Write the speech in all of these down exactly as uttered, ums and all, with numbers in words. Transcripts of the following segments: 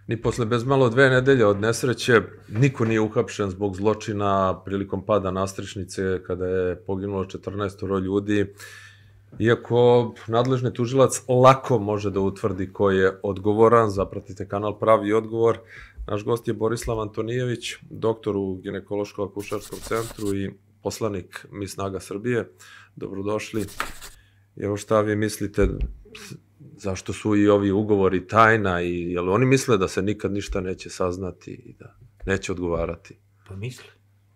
Ni posle bez malo dve nedelje od nesreće niko nije uhapšen zbog zločina prilikom pada nastrešnice kada je poginulo četrnaest ljudi, iako nadležni tužilac lako može da utvrdi ko je odgovoran. Zapratite kanal Pravi odgovor. Naš gost je Borislav Antonijević, doktor u ginekološko-akušerskom centru i poslanik Mi snaga Srbije. Dobrodošli. Evo šta vi mislite, zašto su i ovi ugovori tajna i jel oni misle da se nikad ništa neće saznati i da neće odgovarati? Pa misle.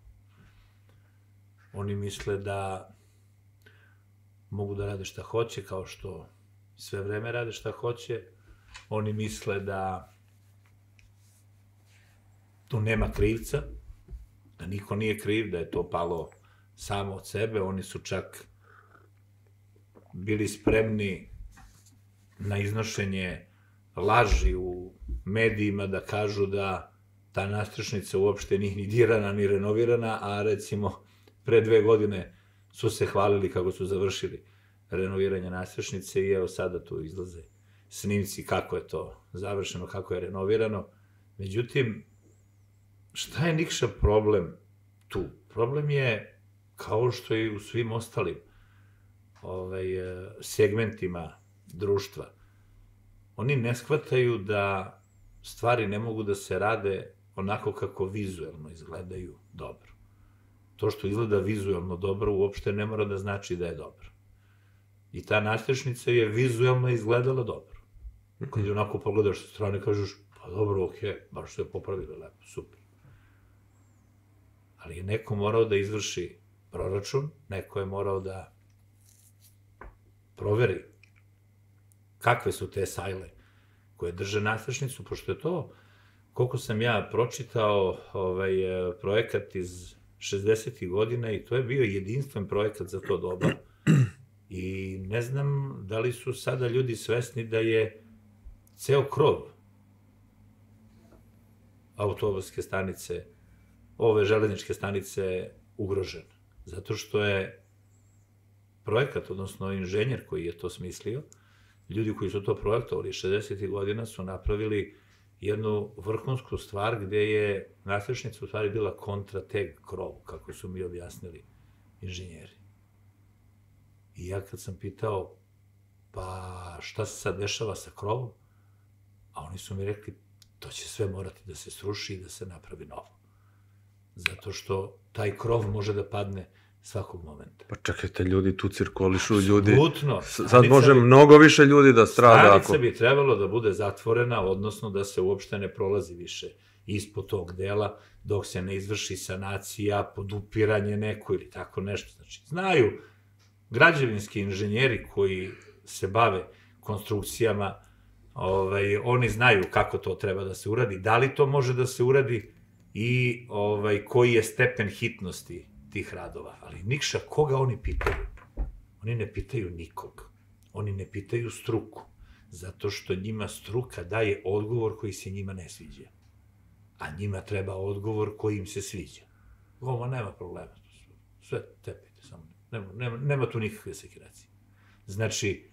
Oni misle da mogu da rade šta hoće, kao što sve vreme rade šta hoće. Oni misle da tu nema krivca, da niko nije kriv, da je to palo samo od sebe. Oni su čak bili spremni na iznošenje laži u medijima da kažu da ta nastrešnica uopšte nije ni dirana, ni renovirana, a recimo pre dve godine su se hvalili kako su završili renoviranje nastrešnice i evo sada tu izlaze snimci kako je to završeno, kako je renovirano. Međutim, šta je Nikša problem tu? Problem je, kao što i u svim ostalim segmentima društva, oni ne shvataju da stvari ne mogu da se rade onako kako vizuelno izgledaju dobro. To što izgleda vizuelno dobro uopšte ne mora da znači da je dobro. I ta nastrešnica je vizuelno izgledala dobro. Kad je onako pogledaš sa strane, kažeš, pa dobro, okej, baš se je popravili lepo, super. Ali je neko morao da izvrši proračun, neko je morao da proveri kakve su te sajle koje drže nastrešnicu, pošto je to, koliko sam ja pročitao projekat iz šezdesetih godina i to je bio jedinstven projekat za to doba i ne znam da li su sada ljudi svesni da je ceo krov autobuske stanice, ove železničke stanice ugrožen. Zato što je projekat, odnosno inženjer koji je to smislio, ljudi koji su to projektovali šezdesetih godina su napravili jednu vrhunsku stvar gde je nastrešnica u stvari bila kontrateg krovu, kako su mi objasnili inženjeri. I ja kad sam pitao, pa šta se sad dešava sa krovom, a oni su mi rekli, to će sve morati da se sruši i da se napravi novo. Zato što taj krov može da padne svakog momenta. Pa čekajte, ljudi tu cirkulišu, ljudi... Apsolutno. Sad može mnogo više ljudi da strada ako... Stanica bi trebalo da bude zatvorena, odnosno da se uopšte ne prolazi više ispod tog dela, dok se ne izvrši sanacija, podupiranje neko ili tako nešto. Znači, znaju građevinski inženjeri koji se bave konstrukcijama, oni znaju kako to treba da se uradi, da li to može da se uradi i koji je stepen hitnosti tih radova. Ali Nikša, koga oni pitaju? Oni ne pitaju nikog. Oni ne pitaju struku. Zato što njima struka daje odgovor koji se njima ne sviđa. A njima treba odgovor koji im se sviđa. Ovo nema problema. Sve tepite samo. Nema tu nikakve sekiracije. Znači,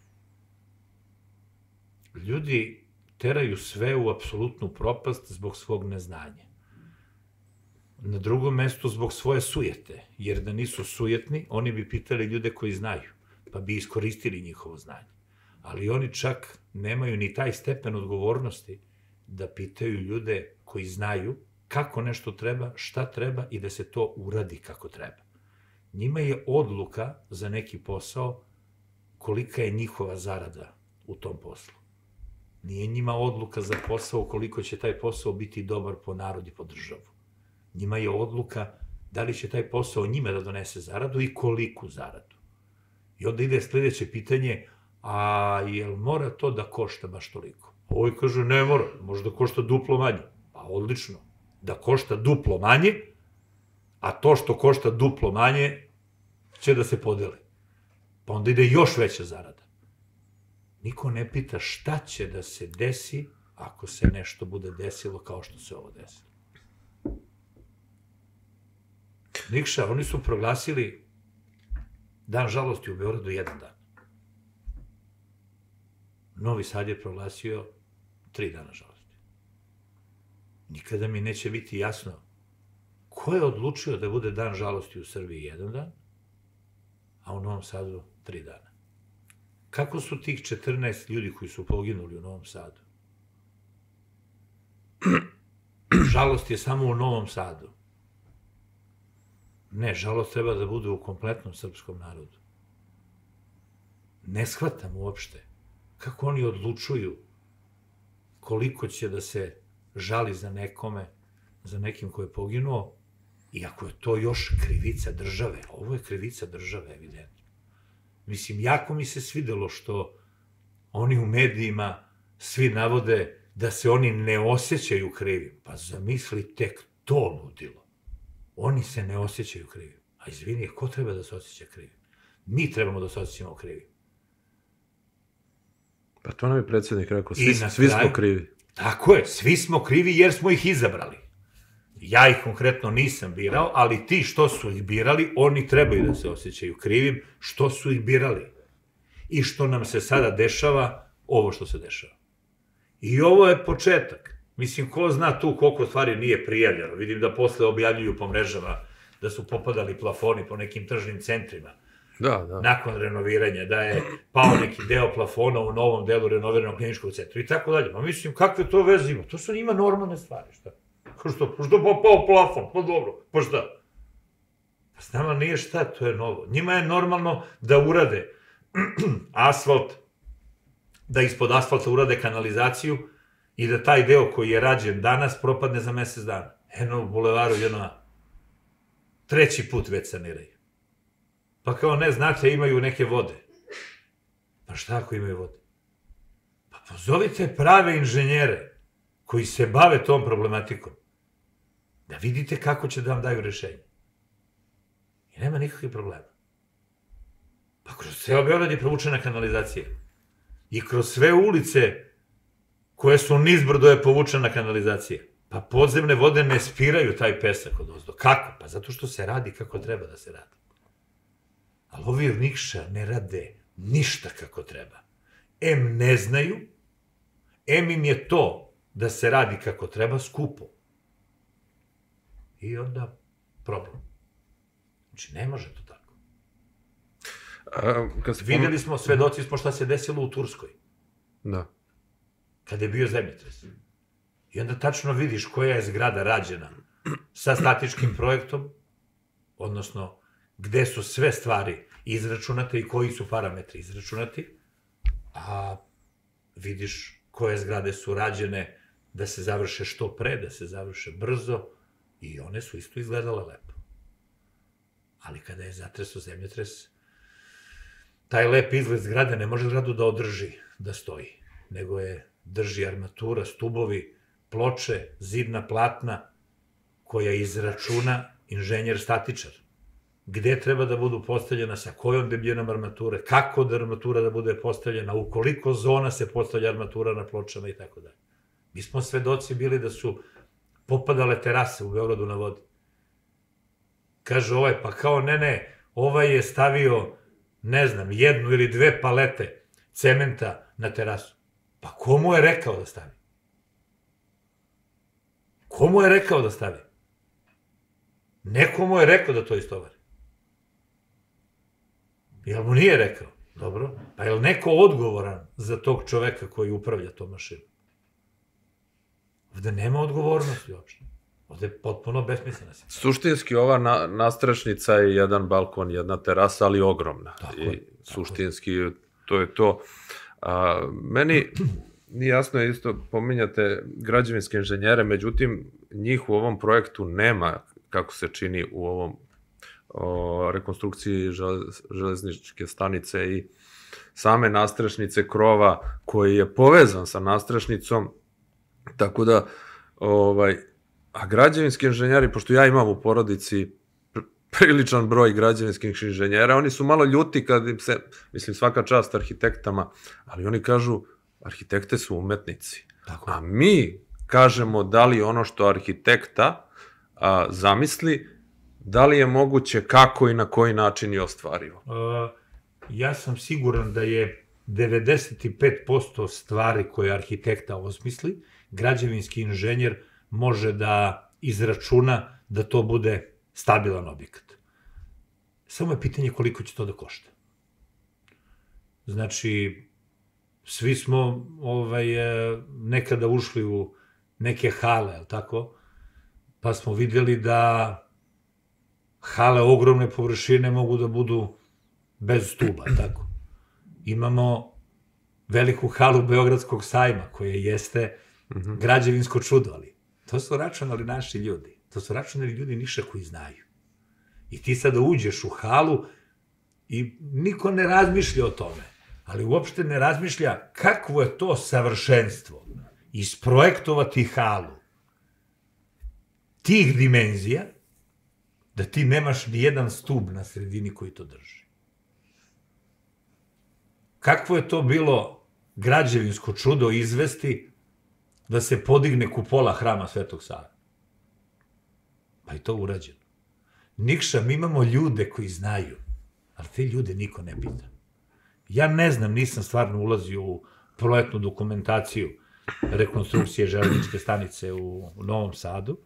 ljudi teraju sve u apsolutnu propast zbog svog neznanja. Na drugom mestu zbog svoje sujete, jer da nisu sujetni, oni bi pitali ljude koji znaju, pa bi iskoristili njihovo znanje. Ali oni čak nemaju ni taj stepen odgovornosti da pitaju ljude koji znaju kako nešto treba, šta treba i da se to uradi kako treba. Njima je odluka za neki posao kolika je njihova zarada u tom poslu. Nije njima odluka za posao koliko će taj posao biti dobar po narod i po državu. Njima je odluka da li će taj posao njima da donese zaradu i koliku zaradu. I onda ide sledeće pitanje, a jel mora to da košta baš toliko? Ovo kaže, ne mora, može da košta duplo manje. Pa odlično, da košta duplo manje, a to što košta duplo manje će da se podeli. Pa onda ide još veća zarada. Niko ne pita šta će da se desi ako se nešto bude desilo kao što se ovo desilo. Nikša, oni su proglasili dan žalosti u Beogradu jedan dan. Novi Sad je proglasio tri dana žalosti. nikada mi neće biti jasno ko je odlučio da bude dan žalosti u Srbiji jedan dan, a u Novom Sadu tri dana. Kako su tih četrnaest ljudi koji su poginuli u Novom Sadu? Žalost je samo u Novom Sadu. Ne, žalost treba da bude u kompletnom srpskom narodu. Ne shvatam uopšte kako oni odlučuju koliko će da se žali za nekome, za nekim ko je poginuo, iako je to još krivica države. Ovo je krivica države, evidentno. Mislim, jako mi se svidelo što oni u medijima svi navode da se oni ne osjećaju krivim. Pa zamisli tek to ludilo. Oni se ne osjećaju krivim. A izvini, ko treba da se osjeća krivim? Mi trebamo da se osjećamo krivim. Pa to nam je predsjednik rekao, svi, svi smo krivi. Tako je, svi smo krivi jer smo ih izabrali. Ja ih konkretno nisam birao, ali ti što su ih birali, oni trebaju da se osjećaju krivim što su ih birali. I što nam se sada dešava, ovo što se dešava. I ovo je početak. Mislim, ko zna tu koliko stvari nije prijavljeno. Vidim da posle objavljuju po mrežama da su popadali plafoni po nekim tržnim centrima. Da, da. Nakon renoviranja, da je pao neki deo plafona u novom delu renoviranog kliničkog centra i tako dalje. Ma mislim, kakve to veze ima? To su njima normalne stvari, šta? Ko što, što pa pao plafon? Pa dobro, pa šta? Pa s nama nije šta, to je novo. Njima je normalno da urade asfalt, da ispod asfalta urade kanalizaciju i da taj deo koji je rađen danas propadne za mesec dana. Eno u bulevaru jedno treći put već saniraju. Pa kao ne, znate, imaju neke vode. Pa šta ako imaju vode? Pa pozovite prave inženjere koji se bave tom problematikom. Da vidite kako će da vam daju rešenje. I nema nikakvih problema. Pa kroz ceo Beograd je provučena kanalizacija. I kroz sve ulice koje su nizbrdo je povučena kanalizacija. Pa podzemne vode ne spiraju taj pesak od ozdo. Kako? Pa zato što se radi kako treba da se radi. Ali ovi nikša ne rade ništa kako treba. Em ne znaju, em im je to da se radi kako treba skupo. I onda problem. Znači, ne može to tako. Videli smo, svedoci smo šta se desilo u Turskoj. Da. Kada je bio zemljotres. I onda tačno vidiš koja je zgrada rađena sa statičkim projektom, odnosno gde su sve stvari izračunate i koji su parametri izračunati, a vidiš koje zgrade su rađene da se završe što pre, da se završe brzo, i one su isto izgledale lepo. Ali kada je zatresao zemljotres, taj lep izgled zgrade ne može zgradu da održi, da stoji, nego je drži armatura, stubovi, ploče, zidna platna, koja izračuna inženjer statičar. Gde treba da budu postavljena, sa kojom debljinom armature, kako da armatura da bude postavljena, u koliko zona se postavlja armatura na pločama i tako dalje. Mi smo svedoci bili da su popadale terase u Beogradu na vodi. Kaže ovaj, pa kao ne, ne, ovaj je stavio, ne znam, jednu ili dve palete cementa na terasu. Pa ko mu je rekao da stavi? Ko mu je rekao da stavi? Neko mu je rekao da to istovari. Jel mu nije rekao? Dobro. Pa je li neko odgovoran za tog čoveka koji upravlja tom mašinom? Ovde nema odgovornosti uopšte. Ovde je potpuno besmislena situacija. Suštinski ova nastrešnica je jedan balkon, jedna terasa, ali ogromna. I suštinski to je to. Meni nije jasno isto, pominjate građevinske inženjere, međutim, njih u ovom projektu nema, kako se čini u ovom rekonstrukciji železničke stanice i same nastrešnice, krova koji je povezan sa nastrešnicom, tako da, a građevinski inženjeri, pošto ja imam u porodici priličan broj građevinskih inženjera, oni su malo ljuti kad im se, mislim, svaka čast arhitektama, ali oni kažu, arhitekte su umetnici. A mi kažemo da li ono što arhitekta zamisli, da li je moguće, kako i na koji način je ostvarivo? Ja sam siguran da je devedeset pet posto stvari koje arhitekta osmisli, građevinski inženjer može da izračuna da to bude stabilan objekat. Samo je pitanje koliko će to da košta. Znači, svi smo ovaj, nekada ušli u neke hale, je li tako? Pa smo vidjeli da hale ogromne površine mogu da budu bez stuba, tako? Imamo veliku halu Beogradskog sajma, koja jeste građevinsko čudo, ali to su računali naši ljudi. To su računali ljudi Niša koji znaju. I ti sada uđeš u halu i niko ne razmišlja o tome, ali uopšte ne razmišlja kakvo je to savršenstvo isprojektovati halu tih dimenzija da ti nemaš ni jedan stub na sredini koji to drži. Kakvo je to bilo građevinsko čudo izvesti da se podigne kupola hrama Svetog Save? Pa je to urađeno. Nikša, mi imamo ljude koji znaju, ali te ljude niko ne pita. Ja ne znam, nisam stvarno ulazio u projektnu dokumentaciju rekonstrukcije železničke stanice u Novom Sadu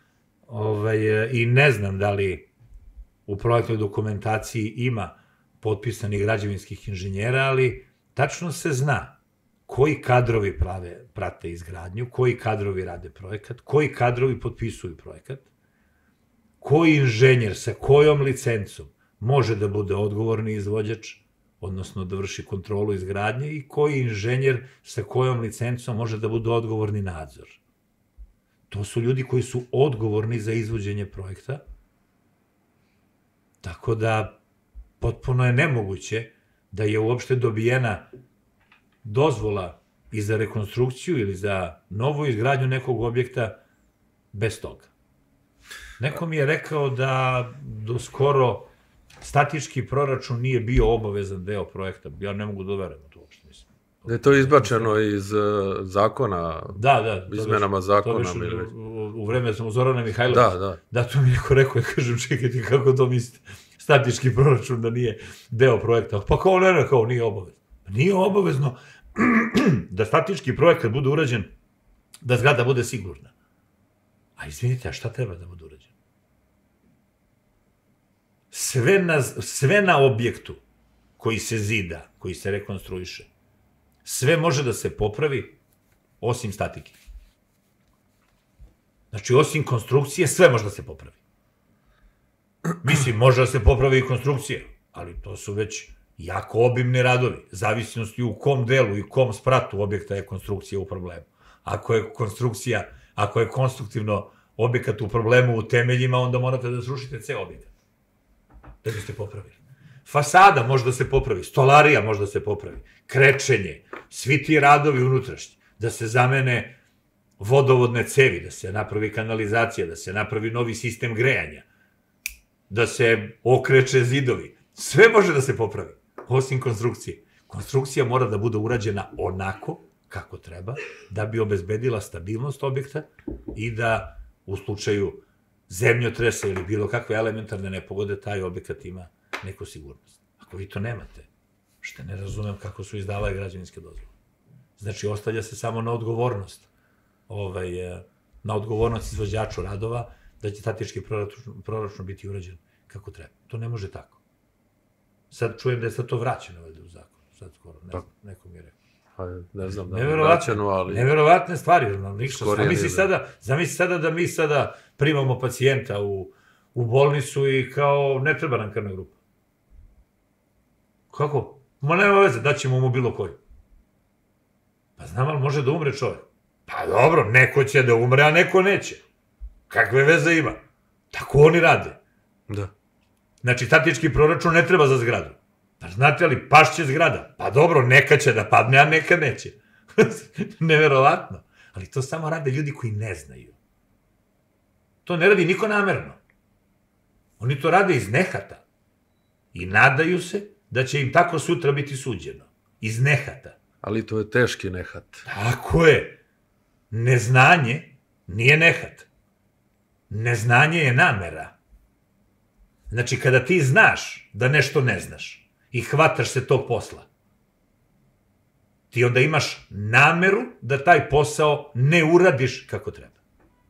i ne znam da li u projektnoj dokumentaciji ima potpisanih građevinskih inženjera, ali tačno se zna koji kadrovi prate izgradnju, koji kadrovi rade projekat, koji kadrovi potpisuju projekat, koji inženjer sa kojom licencom može da bude odgovorni izvođač, odnosno da vrši kontrolu izgradnje, i koji inženjer sa kojom licencom može da bude odgovorni nadzor. To su ljudi koji su odgovorni za izvođenje projekta, tako da potpuno je nemoguće da je uopšte dobijena dozvola i za rekonstrukciju ili za novu izgradnju nekog objekta bez toga. Neko mi je rekao da do skoro statički proračun nije bio obavezan deo projekta. Ja ne mogu da verujem to uopšte, mislim. Da je to izbačeno iz zakona, izmenama zakona. U vreme sam u Zorana Mihajlovića. Da, to mi neko rekao, ja kažem, čekajte, kako to mislite? Statički proračun da nije deo projekta. Pa kao ne, kao nije obavezno. Nije obavezno da statički projekat bude urađen, da zgrada bude sigurna. A izvinite, a šta treba da bude urađeno? Sve na objektu koji se zida, koji se rekonstruiše, sve može da se popravi osim statike. Znači, osim konstrukcije, sve može da se popravi. Mislim, može da se popravi i konstrukcija, ali to su već jako obimni radovi, zavisnosti u kom delu i u kom spratu objekta je konstrukcija u problemu. Ako je konstrukcija, ako je konstruktivno objekat u problemu u temeljima, onda morate da srušite ceo objekat, da biste popravili. Fasada može da se popravi, stolarija može da se popravi, krečenje, svi ti radovi unutrašnji, da se zamene vodovodne cevi, da se napravi kanalizacija, da se napravi novi sistem grejanja, da se okreče zidovi, sve može da se popravi, osim konstrukcije. Konstrukcija mora da bude urađena onako kako treba, da bi obezbedila stabilnost objekta i da u slučaju zemljotresa ili bilo kakve elementarne nepogode taj objekat ima neku sigurnost. Ako vi to nemate, što ne razumem kako su izdavale građevinske dozvole. Znači, ostavlja se samo na odgovornost, na odgovornost izvođaču radova, da će statički proračun biti urađen kako treba. To ne može tako. Sad čujem da je sad to vraćeno u zakon. Sad skoro, ne znam, neko mi je rekao. Ne znam da je vraćeno, ali... Neverovatne stvari, ništa. Zamisli sada da mi sada primamo pacijenta u bolnicu i kao ne treba nam krvna grupa. Kako? Ma nema veze, daćemo mu bilo koju. Pa znam, ali može da umre čovjek. Pa dobro, neko će da umre, a neko neće. Kakve veze ima? Tako oni rade. Da. Znači, statički proračun ne treba za zgradu. Pa znate li, pašće zgrada. Pa dobro, neka će da padne, a neka neće. Neverovatno. Ali to samo rade ljudi koji ne znaju. To ne radi niko namerno. Oni to rade iz nehata. I nadaju se da će im tako sutra biti suđeno. Iz nehata. Ali to je teški nehat. Tako je. Neznanje nije nehat. Neznanje je namera. Znači, kada ti znaš da nešto ne znaš i hvataš se tog posla, ti onda imaš nameru da taj posao ne uradiš kako treba.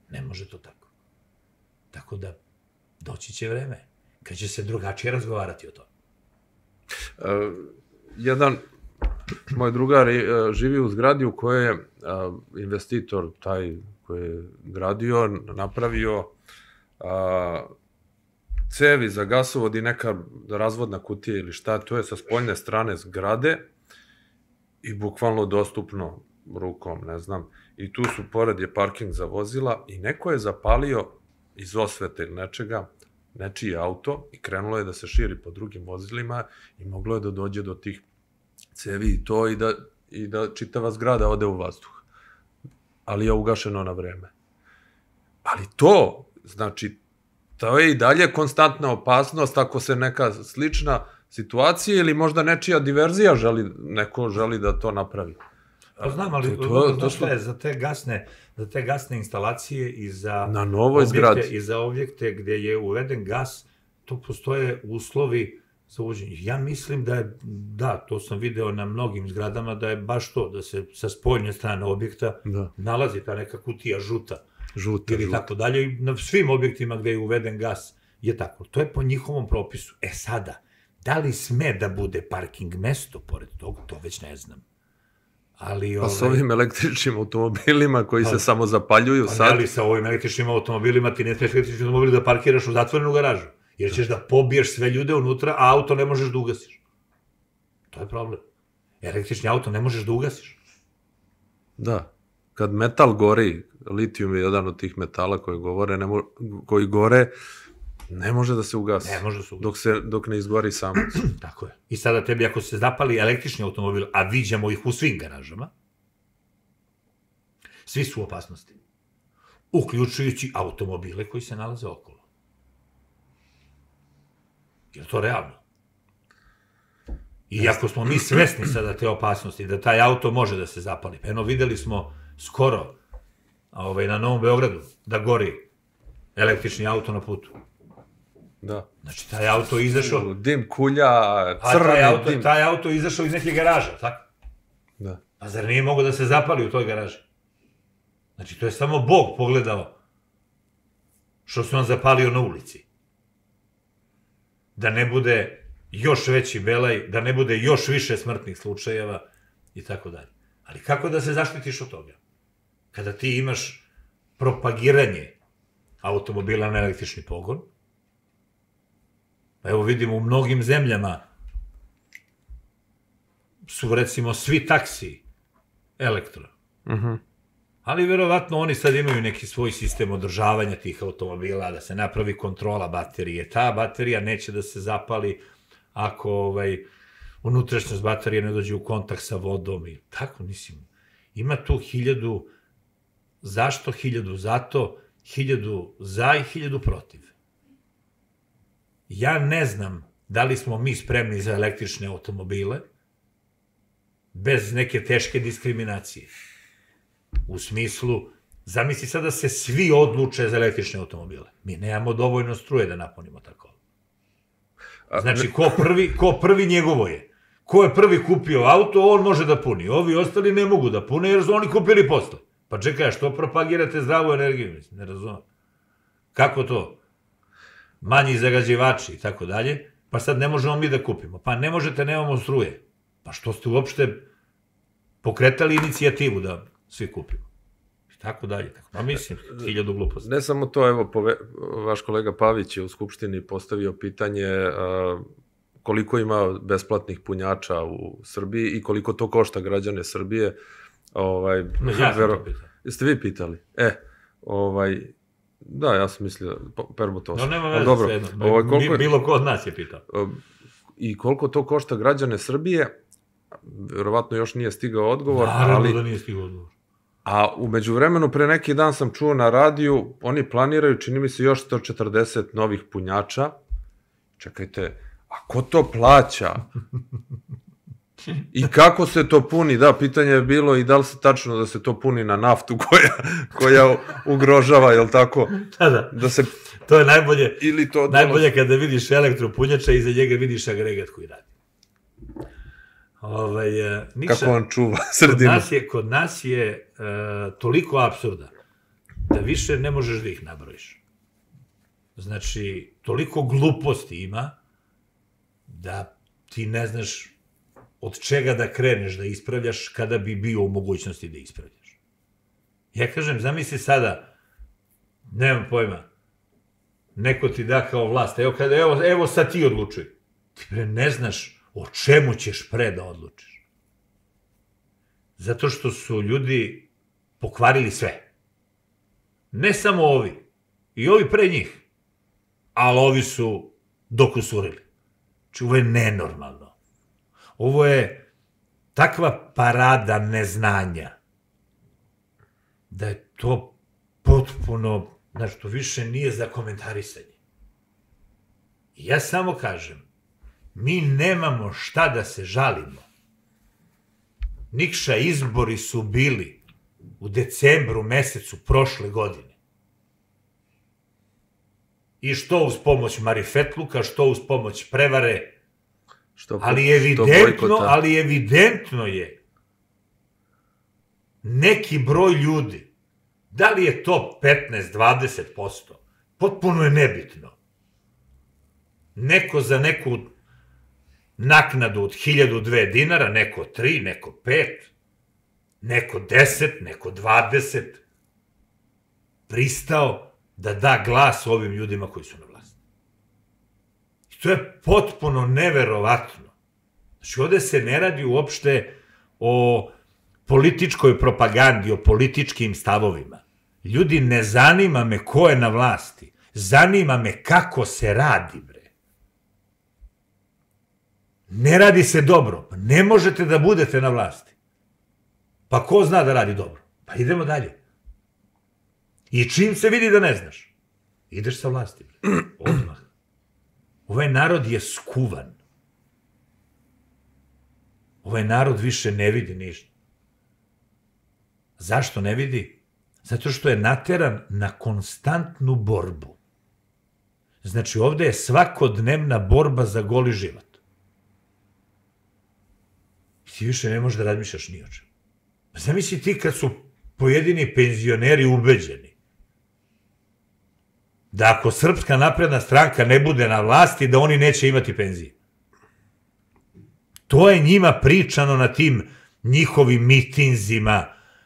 Ne može to tako. Tako da, doći će vreme, kad će se drugačije razgovarati o tome. Uh, jedan moj drugar uh, živi u zgradi u kojoj je uh, investitor, taj koji je gradio, napravio uh, cevi za gasovod i neka razvodna kutija ili šta, to je sa spoljne strane zgrade i bukvalno dostupno rukom, ne znam. I tu su, pored je parking za vozila i neko je zapalio iz osvete ili nečega, nečiji auto i krenulo je da se širi po drugim vozilima i moglo je da dođe do tih cevi i to i da, i da čitava zgrada ode u vazduh. Ali je ugašeno na vreme. Ali to, znači, to je i dalje konstantna opasnost ako se neka slična situacija ili možda nečija diverzija želi, neko želi da to napravi. Pa znam, ali to, to, to što je za te gasne, za te gasne instalacije i za na novoj zgradi i za objekte gde je uveden gas, to postoje uslovi za uvođenje. Ja mislim da je, da, to sam video na mnogim zgradama, da je baš to, da se sa spoljne strane objekta da. nalazi ta neka kutija žuta. Žuta, ili žuta. tako dalje, i na svim objektima gde je uveden gas je tako. To je po njihovom propisu. E sada, da li sme da bude parking mesto pored toga, to već ne znam. Ali, pa ovaj, s ovim električnim automobilima koji pa, se samo zapaljuju pa, sad... Ali sa ovim električnim automobilima ti ne smiješ električni automobil da parkiraš u zatvorenu garažu, jer ćeš da pobiješ sve ljude unutra, a auto ne možeš da ugasiš. To je problem. Električni auto ne možeš da ugasiš. Da. Kad metal gori, litijum je jedan od tih metala koji, govore, ne mo, koji gore, ne može da se ugasi. Ne može da se ugasi. Dok, se, dok ne izgori samac. Tako je. I sada tebi ako se zapali električni automobil, a viđamo ih u svim garažama, svi su u opasnosti. Uključujući automobile koji se nalaze okolo. Je li to realno? I ako smo mi svesni sada te opasnosti, da taj auto može da se zapali. Eno, videli smo skoro ovaj, na Novom Beogradu da gori električni auto na putu. Da. Znači, taj auto je izašao... Dim kulja, crni taj auto, dim. Taj auto je izašao iz neke garaže, tako? Da. Pa zar nije mogo da se zapali u toj garaži? Znači, to je samo Bog pogledao što se on zapalio na ulici. Da ne bude još veći belaj, da ne bude još više smrtnih slučajeva i tako dalje. Ali kako da se zaštitiš od toga? Kada ti imaš propagiranje automobila na električni pogon, pa evo vidimo u mnogim zemljama su recimo svi taksi elektro. Mhm. Ali verovatno oni sad imaju neki svoj sistem održavanja tih automobila, da se napravi kontrola baterije. Ta baterija neće da se zapali ako ovaj, unutrašnjost baterije ne dođe u kontakt sa vodom i tako, mislim. Ima tu hiljadu zašto, hiljadu zato, hiljadu za i hiljadu protiv. Ja ne znam da li smo mi spremni za električne automobile bez neke teške diskriminacije. U smislu, zamisli sad da se svi odluče za električne automobile. Mi nemamo dovoljno struje da napunimo tako. Znači, ko prvi, ko prvi njegovo je. Ko je prvi kupio auto, on može da puni. Ovi ostali ne mogu da pune jer su oni kupili posle. Pa čekaj, što propagirate zdravu energiju? Mislim, ne razumem. Kako to? Manji zagađivači i tako dalje. Pa sad ne možemo mi da kupimo. Pa ne možete, nemamo struje. Pa što ste uopšte pokretali inicijativu da svi kupimo? I tako dalje. Tako. Ma mislim, hiljadu gluposti. Ne samo to, evo, pove, vaš kolega Pavić je u Skupštini postavio pitanje a, koliko ima besplatnih punjača u Srbiji i koliko to košta građane Srbije. Ovaj, no, ja sam to pitao. Jeste vi pitali? E, ovaj, da, ja sam mislio, perbo to. No, nema veze, sve jedno. Ovaj, koliko, bilo ko od nas je pitao. I koliko to košta građane Srbije, verovatno još nije stigao odgovor. Naravno ali, da nije stigao odgovor. A u međuvremenu, pre neki dan sam čuo na radiju, oni planiraju, čini mi se, još sto četrdeset novih punjača. Čekajte, a ko to plaća? I kako se to puni? Da, pitanje je bilo i da li se tačno da se to puni na naftu koja, koja ugrožava, jel tako? Da, da. Da se... To je najbolje, ili to najbolje kada vidiš elektropunjača i iza njega vidiš agregat koji radi. Ovaj, Niša, kako on čuva sredinu. Kod nas je, kod nas je uh, toliko apsurda da više ne možeš da ih nabrojiš. Znači, toliko gluposti ima da ti ne znaš od čega da kreneš da ispravljaš kada bi bio u mogućnosti da ispravljaš. Ja kažem, zamisli sada, nemam pojma, neko ti da kao vlast, evo, kada, evo, evo sad ti odlučuj. Ti pre ne znaš o čemu ćeš pre da odlučiš. Zato što su ljudi pokvarili sve. Ne samo ovi, i ovi pre njih, ali ovi su dokusurili. Znači, ovo je nenormalno. Ovo je takva parada neznanja da je to potpuno, znači, to više nije za komentarisanje. I ja samo kažem, mi nemamo šta da se žalimo. Nikša, izbori su bili u decembru mesecu prošle godine. I što uz pomoć marifetluka, što uz pomoć prevare, ali evidentno, ali evidentno je neki broj ljudi, da li je to petnaest do dvadeset posto, potpuno je nebitno. Neko za neku naknadu od hiljadu dve dinara, neko tri, neko pet, neko deset, neko dvadeset, pristao da da glas ovim ljudima koji su na vlasti. I to je potpuno neverovatno. Znači, ovde se ne radi uopšte o političkoj propagandi, o političkim stavovima. Ljudi, ne zanima me ko je na vlasti. Zanima me kako se radi, bre. Ne radi se dobro. Pa ne možete da budete na vlasti. Pa ko zna da radi dobro? Pa idemo dalje. I čim se vidi da ne znaš, ideš sa vlasti. Odmah. Ovaj narod je skuvan. Ovaj narod više ne vidi ništa. Zašto ne vidi? Zato što je nateran na konstantnu borbu. Znači, ovde je svakodnevna borba za goli život. Ti više ne možeš da razmišljaš ni o čemu. Zamisli ti kad su pojedini penzioneri ubeđeni da ako Srpska napredna stranka ne bude na vlasti, da oni neće imati penzije. To je njima pričano na tim njihovim mitinzima,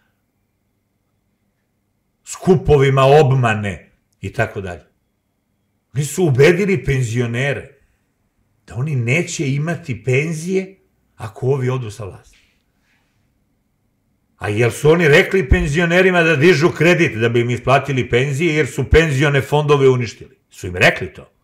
skupovima obmane i tako dalje. Oni su ubedili penzionere da oni neće imati penzije ako ovi odu sa vlasti. A jel su oni rekli penzionerima da dižu kredit da bi im isplatili penzije jer su penzione fondove uništili? Su im rekli to?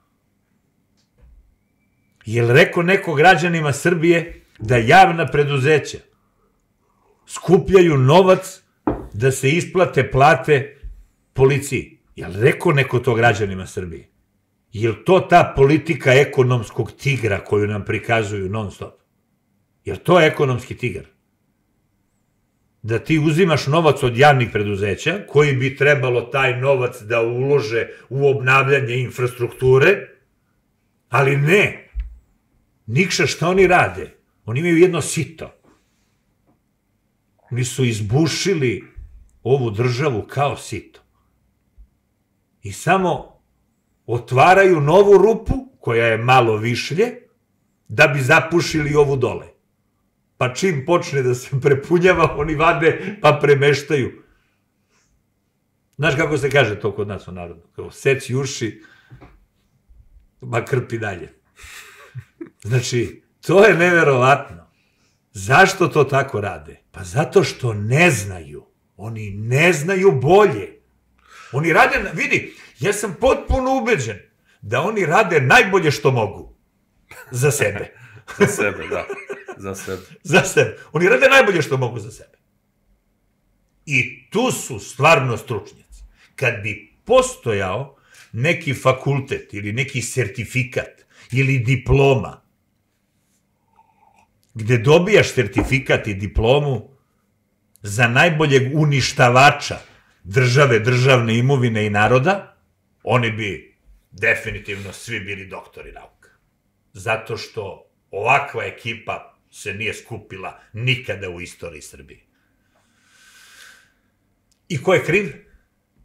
Jel rekao neko građanima Srbije da javna preduzeća skupljaju novac da se isplate plate policiji? Jel rekao neko to građanima Srbije? Jel to ta politika ekonomskog tigra koju nam prikazuju non stop? Jel to je ekonomski tigar? Da ti uzimaš novac od javnih preduzeća, koji bi trebalo taj novac da ulože u obnavljanje infrastrukture, ali ne. Nikša, šta oni rade? Oni imaju jedno sito. Oni su izbušili ovu državu kao sito. I samo otvaraju novu rupu, koja je malo višlje, da bi zapušili ovu dole. Pa čim počne da se prepunjava, oni vade pa premeštaju. Znaš kako se kaže to kod nas u narodu? Kao seci uši, ma krpi dalje. Znači, to je neverovatno. Zašto to tako rade? Pa zato što ne znaju. Oni ne znaju bolje. Oni rade, vidi, ja sam potpuno ubeđen da oni rade najbolje što mogu. Za sebe. Za sebe, da. Za sebe. Za sebe. Oni rade najbolje što mogu za sebe. I tu su stvarno stručnjaci. Kad bi postojao neki fakultet ili neki sertifikat ili diploma gde dobijaš sertifikat i diplomu za najboljeg uništavača države, državne imovine i naroda, oni bi definitivno svi bili doktori nauka. Zato što ovakva ekipa se nije skupila nikada u istoriji Srbije. I ko je kriv?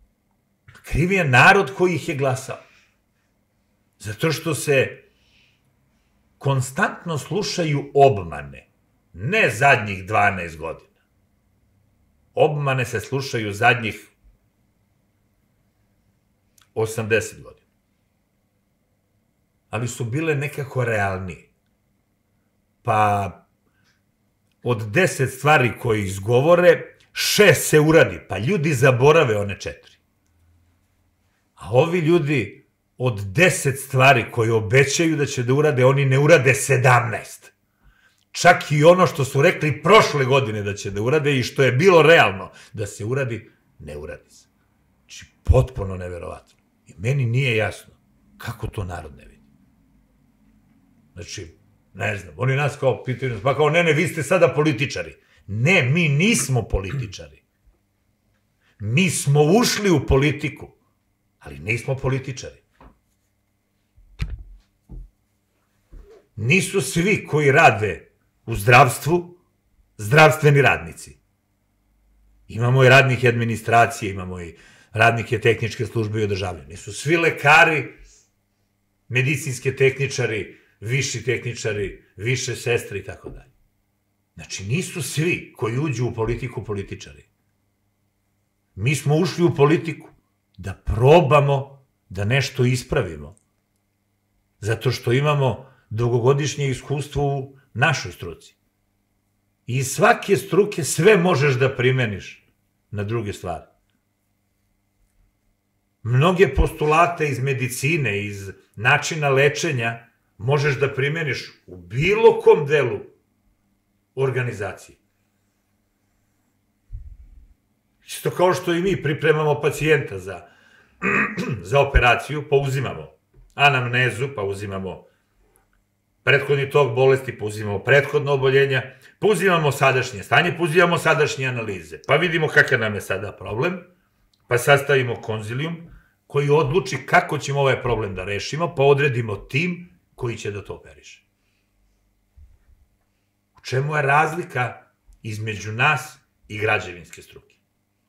Kriv je narod koji ih je glasao. Zato što se konstantno slušaju obmane. Ne zadnjih dvanaest godina. Obmane se slušaju zadnjih osamdeset godina. Ali su bile nekako realnije. Pa od deset stvari koje izgovore, šest se uradi, pa ljudi zaborave one četiri. A ovi ljudi od deset stvari koje obećaju da će da urade, oni ne urade sedamnaest. Čak i ono što su rekli prošle godine da će da urade i što je bilo realno da se uradi, ne uradi se. Znači, potpuno neverovatno. I meni nije jasno kako to narod ne vidi. Znači, ne znam, oni nas kao pitaju, pa kao, ne, ne, vi ste sada političari. Ne, mi nismo političari. Mi smo ušli u politiku, ali nismo političari. Nisu svi koji rade u zdravstvu zdravstveni radnici. Imamo i radnike administracije, imamo i radnike tehničke službe i održavanja. Nisu svi lekari, medicinske tehničari, viši tehničari, više sestre i tako dalje. Znači, nisu svi koji uđu u politiku političari. Mi smo ušli u politiku da probamo da nešto ispravimo. Zato što imamo dugogodišnje iskustvo u našoj struci. I iz svake struke sve možeš da primeniš na druge stvari. Mnoge postulate iz medicine, iz načina lečenja, možeš da primeniš u bilo kom delu organizacije. Isto kao što i mi pripremamo pacijenta za, za operaciju, pa uzimamo anamnezu, pa uzimamo prethodni tok bolesti, pa uzimamo prethodno oboljenja, pa uzimamo sadašnje stanje, pa uzimamo sadašnje analize, pa vidimo kakav nam je sada problem, pa sastavimo konzilijum koji odluči kako ćemo ovaj problem da rešimo, pa odredimo tim koji će da to operiše. U čemu je razlika između nas i građevinske struke?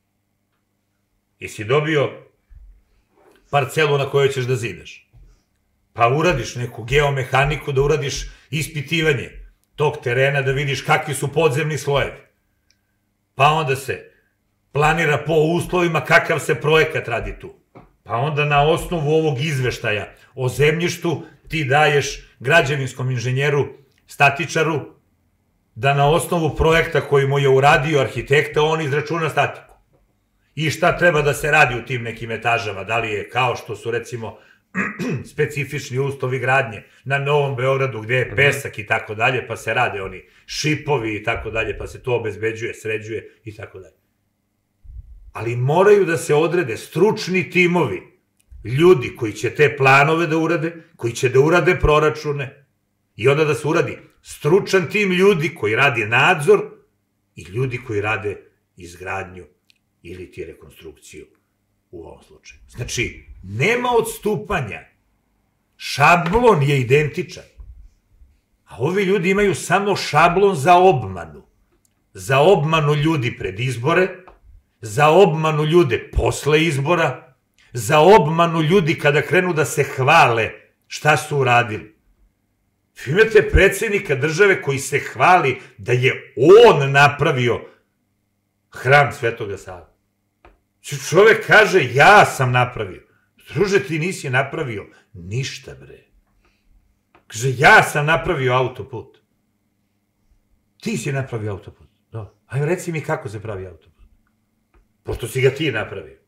Jesi dobio parcelu na kojoj ćeš da zidaš, pa uradiš neku geomehaniku, da uradiš ispitivanje tog terena, da vidiš kakvi su podzemni slojevi, pa onda se planira po uslovima kakav se projekat radi tu, pa onda na osnovu ovog izveštaja o zemljištu ti daješ građevinskom inženjeru, statičaru, da na osnovu projekta koji mu je uradio arhitekta, on izračuna statiku. I šta treba da se radi u tim nekim etažama, da li je kao što su recimo specifični uslovi gradnje na Novom Beogradu gde je pesak i tako dalje, pa se rade oni šipovi i tako dalje, pa se to obezbeđuje, sređuje i tako dalje. Ali moraju da se odrede stručni timovi, ljudi koji će te planove da urade, koji će da urade proračune i onda da se uradi stručan tim ljudi koji radi nadzor i ljudi koji rade izgradnju ili ti rekonstrukciju u ovom slučaju. Znači, nema odstupanja. Šablon je identičan. A ovi ljudi imaju samo šablon za obmanu. Za obmanu ljudi pred izbore, za obmanu ljude posle izbora, za obmanu ljudi kada krenu da se hvale šta su uradili. Vi imate predsjednika države koji se hvali da je on napravio hram Svetoga Save. Čovek kaže, ja sam napravio. Druže, ti nisi napravio ništa, bre. Kaže, ja sam napravio autoput. Ti si napravio autoput. Ajmo, reci mi kako se pravi autoput. Pošto si ga ti napravio.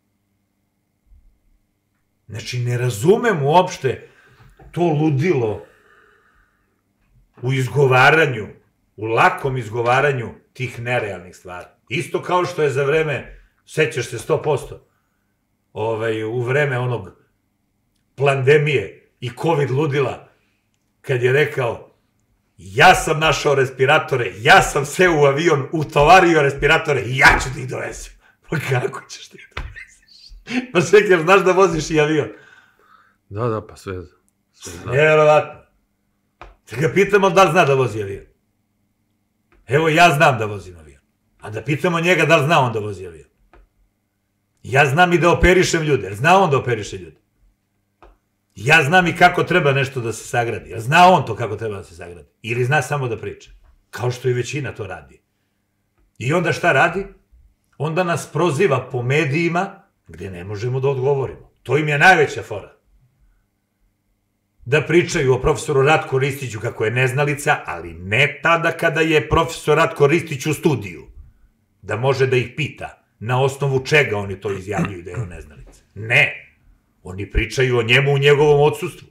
Znači, ne razumem uopšte to ludilo u izgovaranju, u lakom izgovaranju tih nerealnih stvari. Isto kao što je za vreme, sećaš se sto posto, u vreme onog pandemije i COVID ludila, kad je rekao, ja sam našao respiratore, ja sam seo u avion, utovario respiratore i ja ću ti ih dovesim. Pa kako ćeš ti ih dovesiš? Pa čekaj, znaš da voziš i avion? Da, da, pa sve znam. Nevjerovatno. Da ga pitamo da li zna da vozi avion. Evo, ja znam da vozim avion. A da pitamo njega da li zna on da vozi avion. Ja znam i da operišem ljude, jer zna on da operiše ljude. Ja znam i kako treba nešto da se sagradi, jer zna on to kako treba da se sagradi. Ili zna samo da priča. Kao što i većina to radi. I onda šta radi? Onda nas proziva po medijima gde ne možemo da odgovorimo. To im je najveća fora. Da pričaju o profesoru Ratku Ristiću kako je neznalica, ali ne tada kada je profesor Ratko Ristić u studiju. Da može da ih pita na osnovu čega oni to izjavljuju da je on neznalica. Ne. Oni pričaju o njemu u njegovom odsustvu.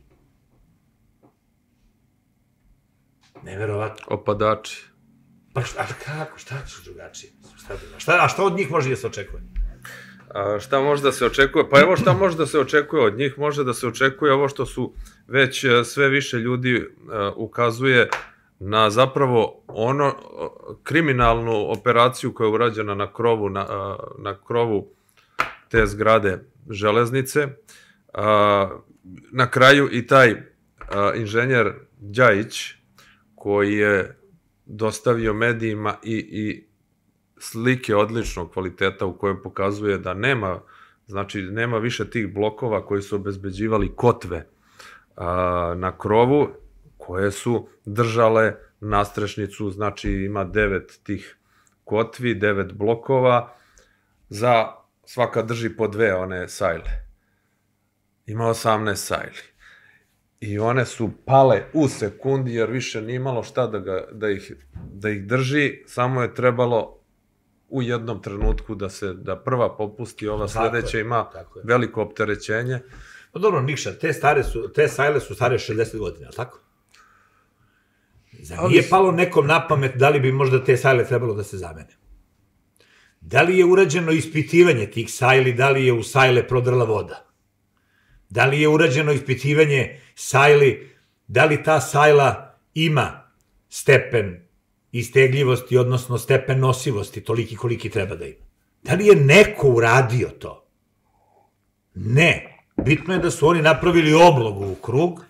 Neverovatno. Opadači. Pa šta, kako, šta ćeš drugačije? Šta, a šta od njih može da se očekuje? A šta može da se očekuje? Pa evo šta može da se očekuje od njih? Može da se očekuje ovo što su već sve više ljudi uh, ukazuje na zapravo ono kriminalnu operaciju koja je urađena na krovu, na, uh, na krovu te zgrade železnice. Uh, na kraju i taj uh, inženjer Đajić koji je dostavio medijima i, i slike odličnog kvaliteta u kojem pokazuje da nema, znači nema više tih blokova koji su obezbeđivali kotve a, na krovu, koje su držale nastrešnicu, znači ima devet tih kotvi, devet blokova, za svaka drži po dve one sajle. Ima osamnaest sajli. I one su pale u sekundi, jer više nije imalo šta da, ga, da, ih, da ih drži, samo je trebalo u jednom trenutku da se da prva popusti, ova sledeća ima veliko opterećenje. Pa dobro, Nikša, te, stare su, te sajle su stare šezdeset godina, ali tako? Zar nije palo nekom na pamet da li bi možda te sajle trebalo da se zamene? Da li je urađeno ispitivanje tih sajli, da li je u sajle prodrla voda? Da li je urađeno ispitivanje sajli, da li ta sajla ima stepen istegljivosti, odnosno stepen nosivosti, toliki koliki treba da ima? Da li je neko uradio to? Ne. Bitno je da su oni napravili oblogu u krug,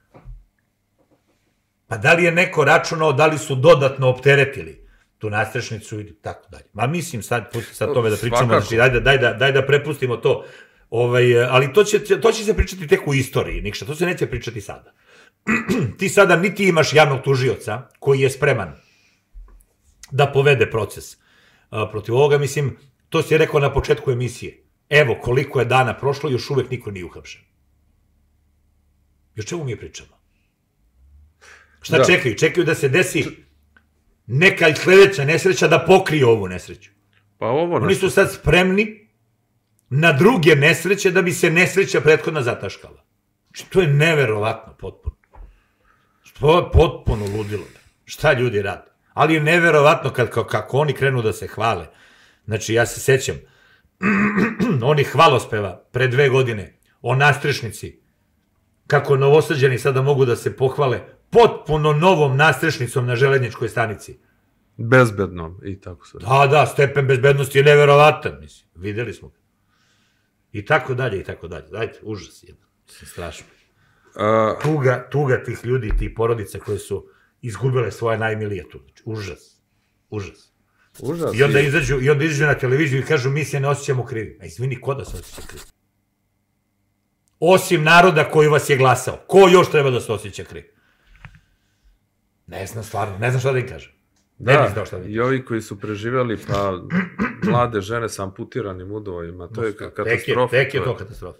pa da li je neko računao, da li su dodatno opteretili tu nastrešnicu i tako dalje. Ma mislim, sad, pusti sad tome da pričamo, znači, daj da, daj da, daj da prepustimo to. Ovaj, ali to će, to će se pričati tek u istoriji, Nikša, to se neće pričati sada. Ti sada niti imaš javnog tužioca koji je spreman da povede proces a, protiv ovoga, mislim, to si je rekao na početku emisije. Evo, koliko je dana prošlo, još uvek niko nije uhapšen. I o čemu mi pričamo? Šta da. čekaju? Čekaju da se desi neka sledeća nesreća da pokrije ovu nesreću. Pa ovo Oni su sad spremni na druge nesreće da bi se nesreća prethodna zataškala. Znači, to je neverovatno potpuno. To je potpuno ludilo. Šta ljudi rade? Ali je neverovatno kad, kako oni krenu da se hvale. Znači, ja se sećam, oni hvalospeva pre dve godine o nastrešnici, kako Novosađani sada mogu da se pohvale potpuno novom nastrešnicom na železničkoj stanici. Bezbednom i tako sve. Da, da, stepen bezbednosti je neverovatan, mislim. Videli smo ga. I tako dalje, i tako dalje. Dajte, užas jedan. Strašno. Uh, tuga, tuga tih ljudi, tih porodica koje su izgubile svoje najmilije tu. Užas. Užas. Užas. I onda izađu, i onda izađu na televiziju i kažu mi se ne osjećamo krivi. A izvini, ko da se osjeća krivi? Osim naroda koji vas je glasao. Ko još treba da se osjeća krivi? Ne znam stvarno, ne znam šta da im kažem. Da, i ovi koji su preživjeli, pa mlade žene sa amputiranim udovima, to je katastrofa. Tek je to katastrofa.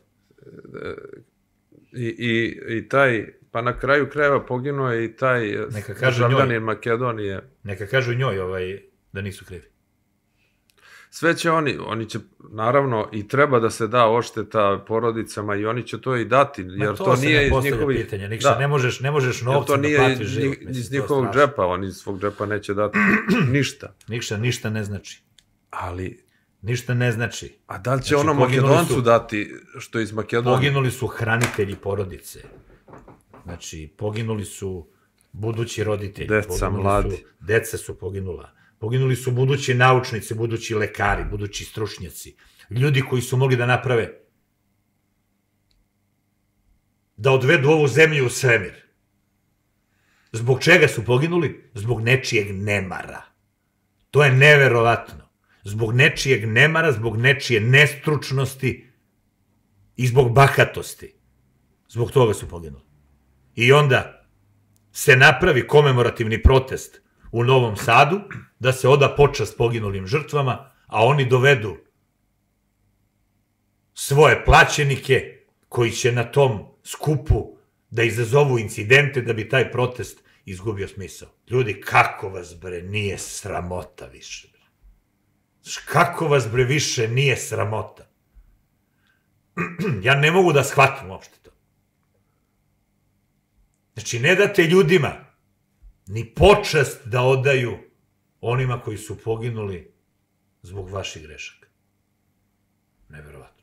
I, i, i taj, pa na kraju krajeva poginuo je i taj državljanin Makedonije. Neka kažu njoj ovaj, da nisu krivi. Sve će oni, oni će, naravno, i treba da se da odšteta porodicama i oni će to i dati, jer to, to nije iz njihovih... Pitanje, Nikša, da. ne možeš, ne možeš novcem da platiš život. To nije iz njihovog džepa, oni iz svog džepa neće dati ništa. Nikša, ništa ne znači. Ali... Ništa ne znači. A da li će znači, ono Makedoncu su, dati što iz Makedonije? Poginuli su hranitelji porodice. Znači, poginuli su budući roditelji. Deca, mladi. Su, deca su poginula. Poginuli su budući naučnici, budući lekari, budući stručnjaci. Ljudi koji su mogli da naprave, da odvedu ovu zemlju u svemir. Zbog čega su poginuli? Zbog nečijeg nemara. To je neverovatno. Zbog nečijeg nemara, zbog nečije nestručnosti i zbog bahatosti. Zbog toga su poginuli. I onda se napravi komemorativni protest u Novom Sadu, da se oda počast poginulim žrtvama, a oni dovedu svoje plaćenike koji će na tom skupu da izazovu incidente da bi taj protest izgubio smisao. Ljudi, kako vas bre nije sramota više? Kako vas bre više nije sramota? Ja ne mogu da shvatim uopšte to. Znači, ne date ljudima ni počast da odaju onima koji su poginuli zbog vaših grešaka. Neverovatno.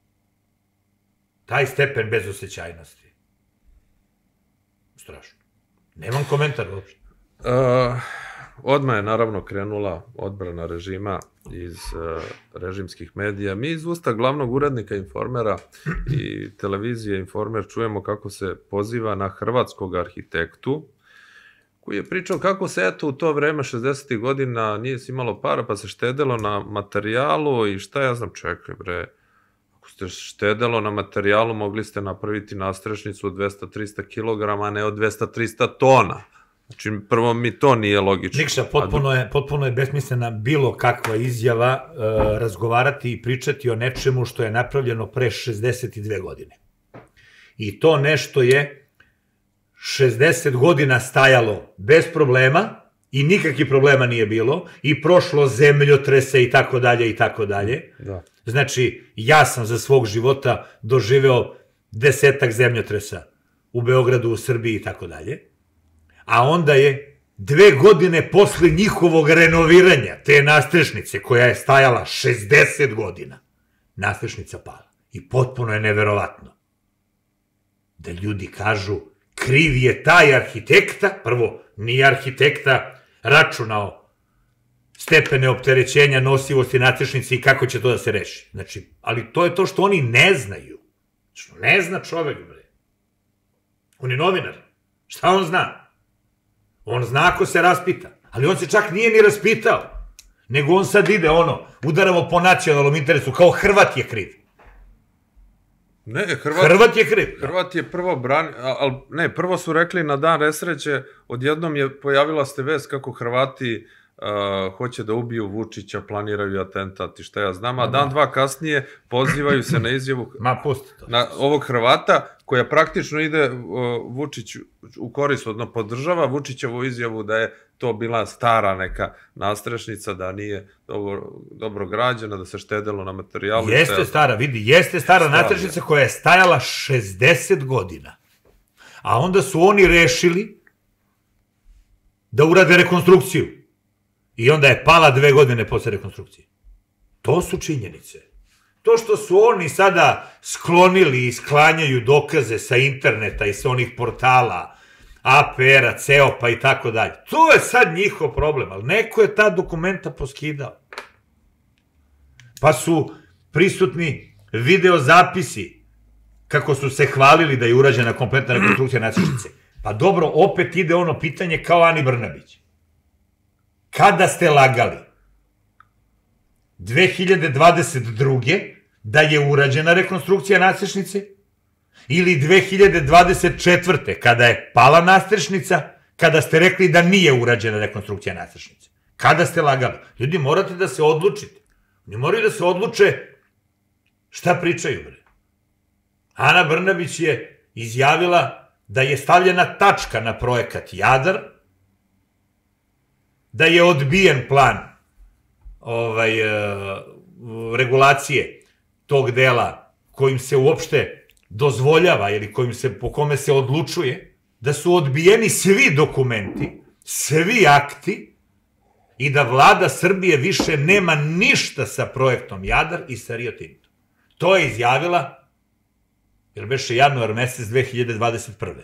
Taj stepen bezosećajnosti. Strašno. Nemam komentar uopšte. Odmah je naravno krenula odbrana režima iz režimskih medija. Mi iz usta glavnog urednika Informera i televizije Informer čujemo kako se poziva na hrvatskog arhitektu, koji je pričao kako se eto u to vreme šezdesetih godina nije si imalo para pa se štedelo na materijalu i šta ja znam, čekaj bre, ako ste štedelo na materijalu mogli ste napraviti nastrešnicu od dvesta do trista kilograma, a ne od dvesta do trista tona. Znači, prvo mi to nije logično. Nikša, potpuno je besmislena bilo kakva izjava razgovarati i pričati o nečemu što je napravljeno pre šezdeset dve godine. I to nešto je šezdeset godina stajalo bez problema i nikakvih problema nije bilo i prošlo zemljotrese i tako dalje i tako dalje. Znači, ja sam za svog života doživeo desetak zemljotresa u Beogradu, u Srbiji i tako dalje. A onda je dve godine posle njihovog renoviranja te nastrešnice, koja je stajala šezdeset godina, nastrešnica pala. I potpuno je neverovatno da ljudi kažu kriv je taj arhitekta, prvo, nije arhitekta računao stepene opterećenja, nosivosti nastrešnice i kako će to da se reši. Znači, ali to je to što oni ne znaju. Ne zna čovek, bre. On je novinar. Šta on zna? On zna ako se raspita, ali on se čak nije ni raspitao, nego on sad ide ono, udaramo po nacionalnom interesu, kao Hrvat je kriv. Ne, Hrvat je kriv. Hrvat je prvo branio, ali ne, prvo su rekli na dan nesreće, odjednom je pojavila se vest kako Hrvati hoće da ubiju Vučića, planiraju atentat i šta ja znam, a dan dva kasnije pozivaju se na izjavu ovog Hrvata, koja praktično ide Vučić u korist, odno podržava Vučićevu izjavu da je to bila stara neka nastrešnica, da nije dobro građena, da se štedelo na materijalu. Jeste stara, vidi, jeste stara nastrešnica koja je stajala šezdeset godina. A onda su oni rešili da urade rekonstrukciju. I onda je pala dve godine posle rekonstrukcije. To su činjenice. To što su oni sada sklonili i sklanjaju dokaze sa interneta i sa onih portala, A P R-a, C E O P-a i tako dalje, to je sad njihov problem, ali neko je ta dokumenta poskidao. Pa su prisutni videozapisi kako su se hvalili da je urađena kompletna rekonstrukcija nastrešnice. Pa dobro, opet ide ono pitanje kao Ani Brnabić. Kada ste lagali dve hiljade dvadeset druge da je urađena rekonstrukcija nastrešnice ili dve hiljade dvadeset četvrte kada je pala nastrešnica, kada ste rekli da nije urađena rekonstrukcija nastrešnice? Kada ste lagali? Ljudi, morate da se odlučite. Oni moraju da se odluče šta pričaju, bre. Ana Brnabić je izjavila da je stavljena tačka na projekat Jadar, da je odbijen plan regulacije tog dela kojim se uopšte dozvoljava ili po kome se odlučuje, da su odbijeni svi dokumenti, svi akti i da vlada Srbije više nema ništa sa projektom Jadar i sa Rio Tinto. To je izjavila, jer beše januar mesec dve hiljade dvadeset prve.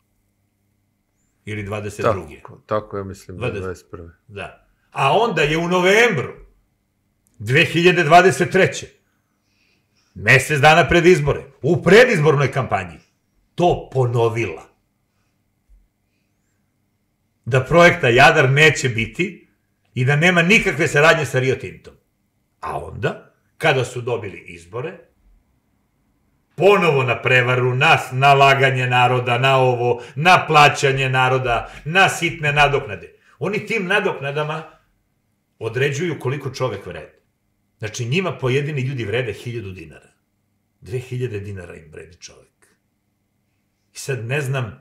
Ili dvadeset druge. Tako je, mislim, dvadeset prve. Da. A onda je u novembru dve hiljade dvadeset treće. mesec dana pred izbore, u predizbornoj kampanji, to ponovila. Da projekta Jadar neće biti i da nema nikakve saradnje sa Rio Tintom. A onda, kada su dobili izbore, ponovo na prevaru, na nalaganje naroda, na ovo, na plaćanje naroda, na sitne nadoknade. Oni tim nadoknadama određuju koliko čovek vrede. Znači, njima pojedini ljudi vrede hiljadu dinara. Dve hiljade dinara im vredi čovek. I sad ne znam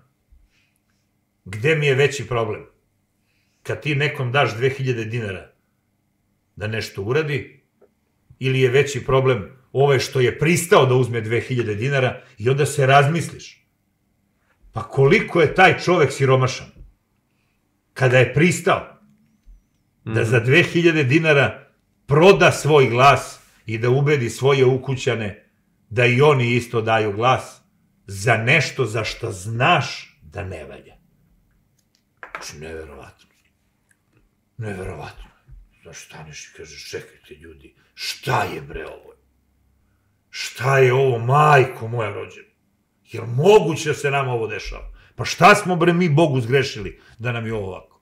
gde mi je veći problem. Kad ti nekom daš dve hiljade dinara da nešto uradi, ili je veći problem ovaj što je pristao da uzme dve hiljade dinara i onda se razmisliš. Pa koliko je taj čovek siromašan? Kada je pristao da za dve hiljade dinara proda svoj glas i da ubedi svoje ukućane da i oni isto daju glas za nešto za što znaš da ne valja. Znači, neverovatno. Neverovatno. Znaš, staneš i kažeš, čekajte ljudi, šta je bre ovo? Šta je ovo, majko moja rođena? Jer moguće da se nama ovo dešava? Pa šta smo bre mi Bogu zgrešili da nam je ovo ovako?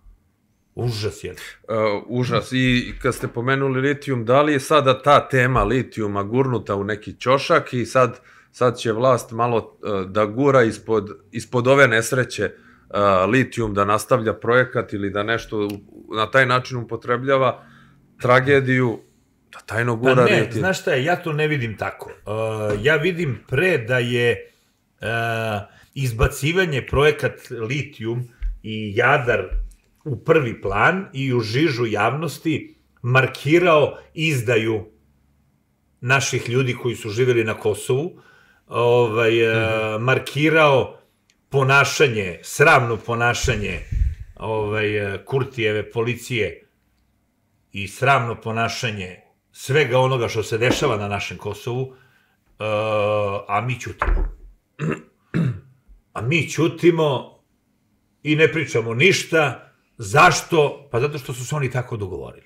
Užas je. Užas. I kad ste pomenuli litijum, da li je sada ta tema litijuma gurnuta u neki ćošak i sad, sad će vlast malo da gura ispod, ispod ove nesreće litijum, da nastavlja projekat ili da nešto na taj način upotrebljava tragediju, da tajno gura pa ne, litijum? Znaš šta je, ja to ne vidim tako. Uh, ja vidim pre da je uh, izbacivanje projekat litijum i Jadar u prvi plan i u žižu javnosti markirao izdaju naših ljudi koji su živjeli na Kosovu, ovaj, uh, markirao ponašanje, sramno ponašanje ovaj, Kurtijeve policije i sramno ponašanje svega onoga što se dešava na našem Kosovu, uh, a mi ćutimo. A mi ćutimo i ne pričamo ništa. Zašto? Pa zato što su se oni tako dogovorili.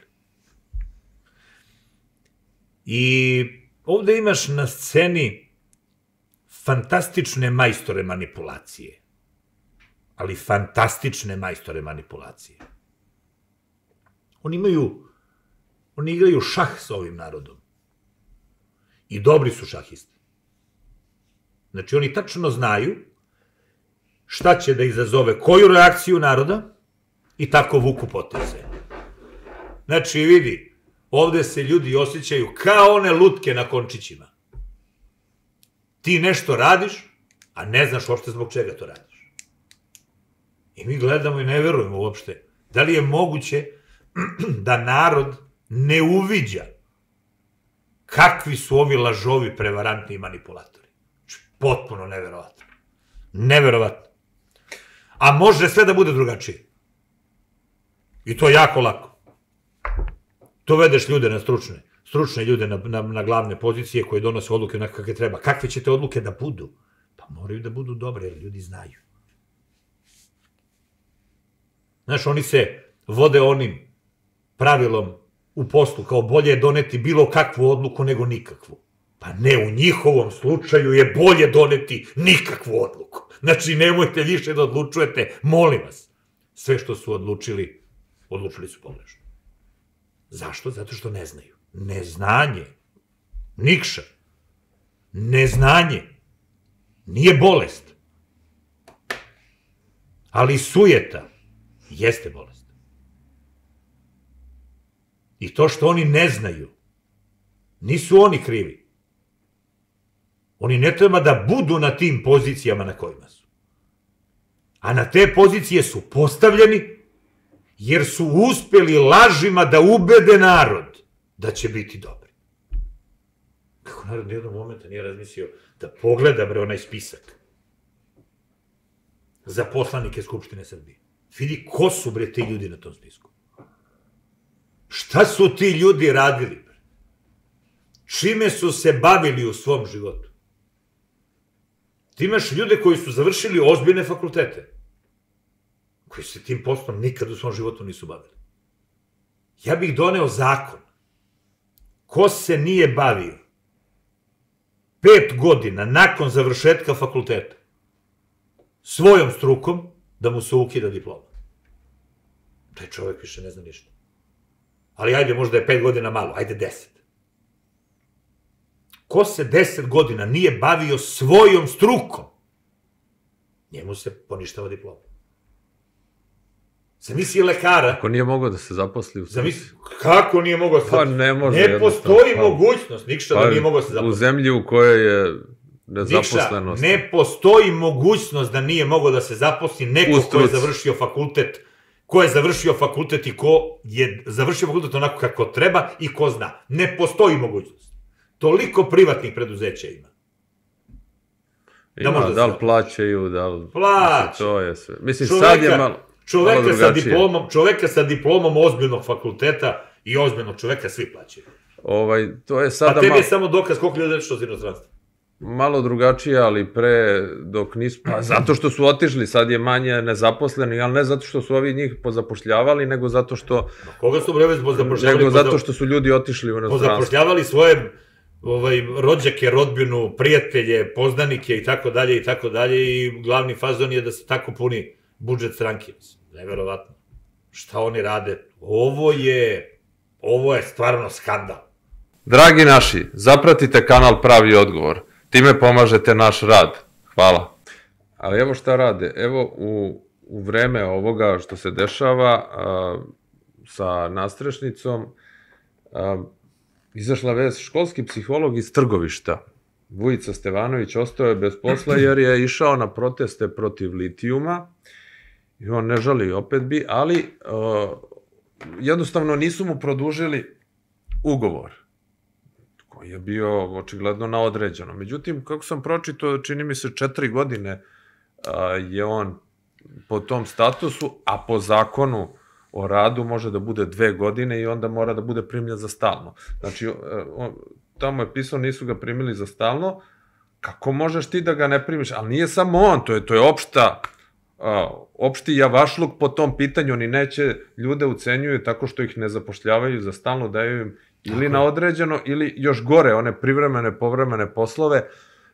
I ovde imaš na sceni fantastične majstore manipulacije. Ali fantastične majstore manipulacije. Oni imaju, oni igraju šah s ovim narodom. I dobri su šahisti. Znači, oni tačno znaju šta će da izazove koju reakciju naroda i tako vuku poteze. Znači, vidi, ovde se ljudi osjećaju kao one lutke na končićima. Ti nešto radiš, a ne znaš uopšte zbog čega to radiš. I mi gledamo i ne verujemo uopšte. Da li je moguće da narod ne uviđa kakvi su ovi lažovi, prevarantni i manipulatori? Potpuno neverovatno. Neverovatno. A može sve da bude drugačije. I to jako lako. Dovedeš ljude na stručne, stručne ljude na, na, na glavne pozicije koje donose odluke na kakve treba. Kakve će te odluke da budu? Pa moraju da budu dobre, jer ljudi znaju. Znaš, oni se vode onim pravilom u poslu, kao bolje je doneti bilo kakvu odluku nego nikakvu. Pa ne, u njihovom slučaju je bolje doneti nikakvu odluku. Znači, nemojte više da odlučujete, molim vas. Sve što su odlučili, odlučili su pogrešno. Zašto? Zato što ne znaju. Neznanje. Nikša. Neznanje. Nije bolest. Ali sujeta jeste bolest. I to što oni ne znaju, nisu oni krivi. Oni ne treba da budu na tim pozicijama na kojima su. A na te pozicije su postavljeni jer su uspeli lažima da ubede narod da će biti dobri. Kako narod nijednog momenta nije razmislio da pogleda bre onaj spisak za poslanike Skupštine Srbije. Vidi ko su bre ti ljudi na tom spisku. Šta su ti ljudi radili bre? Čime su se bavili u svom životu? Ti imaš ljude koji su završili ozbiljne fakultete, koji se tim poslom nikad u svom životu nisu bavili. Ja bih doneo zakon. Ko se nije bavio pet godina nakon završetka fakulteta svojom strukom, da mu se ukida diploma. Taj čovjek više ne zna ništa. Ali ajde, možda je pet godina malo, ajde deset. Ko se deset godina nije bavio svojom strukom, njemu se poništava diploma. Zamisli lekara... Ako nije mogao da se zaposli u Zamisli, kako nije mogao da se zaposli? Pa ne može. Ne postoji mogućnost, Nikša, da nije mogao da se zaposli. U zemlji u kojoj je nezaposlenost. Nikša, ne postoji mogućnost da nije mogao da se zaposli neko ko je završio fakultet, ko je završio fakultet i ko je završio fakultet onako kako treba i ko zna. Ne postoji mogućnost. Toliko privatnih preduzeća ima. Ima, da li plaćaju, da li... Plaća. To je sve. Mislim, sad je malo... Čoveka sa diplomom, čoveka sa diplomom ozbiljnog fakulteta i ozbiljnog čoveka svi plaćaju. Ovaj, to je sada... A tebi je samo dokaz koliko ljudi otišlo iz inostranstva. Malo drugačije, ali pre, dok nisu... Pa zato što su otišli, sad je manje nezaposleni, ali ne zato što su ovi njih pozapošljavali, nego zato što... Koga su breve pozapošljavali? Nego zato što su ljudi otišli u inostranstvo. Pozapošljavali svoje rođake, rodbinu, prijatelje, poznanike i tako dalje i tako dalje i glavni fazon je da se tako puni budžet stranke. Neverovatno. Šta oni rade? Ovo je, ovo je stvarno skandal. Dragi naši, zapratite kanal Pravi odgovor. Time pomažete naš rad. Hvala. Ali evo šta rade. Evo u, u vreme ovoga što se dešava a, sa nastrešnicom a, izašla vest, školski psiholog iz Trgovišta, Vujica Stevanović, ostao je bez posla jer je išao na proteste protiv litijuma i on ne žali, opet bi, ali uh, jednostavno nisu mu produžili ugovor koji je bio očigledno na određeno. Međutim, kako sam pročitao, čini mi se četiri godine uh, je on po tom statusu, a po zakonu o radu može da bude dve godine i onda mora da bude primljen za stalno. Znači, tamo je pisao, nisu ga primili za stalno, kako možeš ti da ga ne primiš? Ali nije samo on, to je, to je opšta, opšti javašluk po tom pitanju, oni neće ljude ucenjuju tako što ih ne zapošljavaju za stalno, daju im ili na određeno, ili još gore, one privremene, povremene poslove,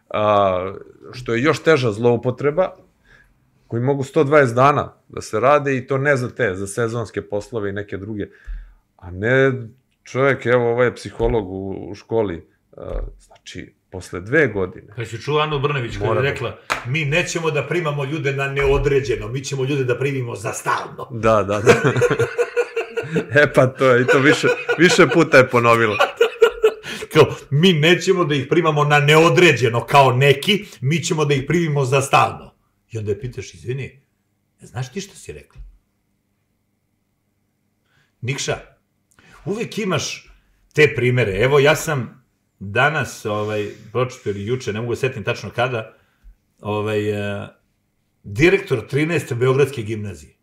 što je još teža zloupotreba, koji mogu sto dvadeset dana da se rade i to ne za te, za sezonske poslove i neke druge. A ne čovjek, evo, ovaj je psiholog u školi, znači, posle dve godine... Kada si čuo Anu Brnević kada je rekla, mi nećemo da primamo ljude na neodređeno, mi ćemo ljude da primimo za stalno. Da, da, da. E pa to je, i to više, više puta je ponovila. Kao, mi nećemo da ih primamo na neodređeno kao neki, mi ćemo da ih primimo za stalno. I onda je pitaš, izvini, znaš ti šta si rekla? Nikša, uvek imaš te primere. Evo, ja sam danas, pročito ili juče, ne mogu da setim tačno kada, direktor trinaeste Beogradske gimnazije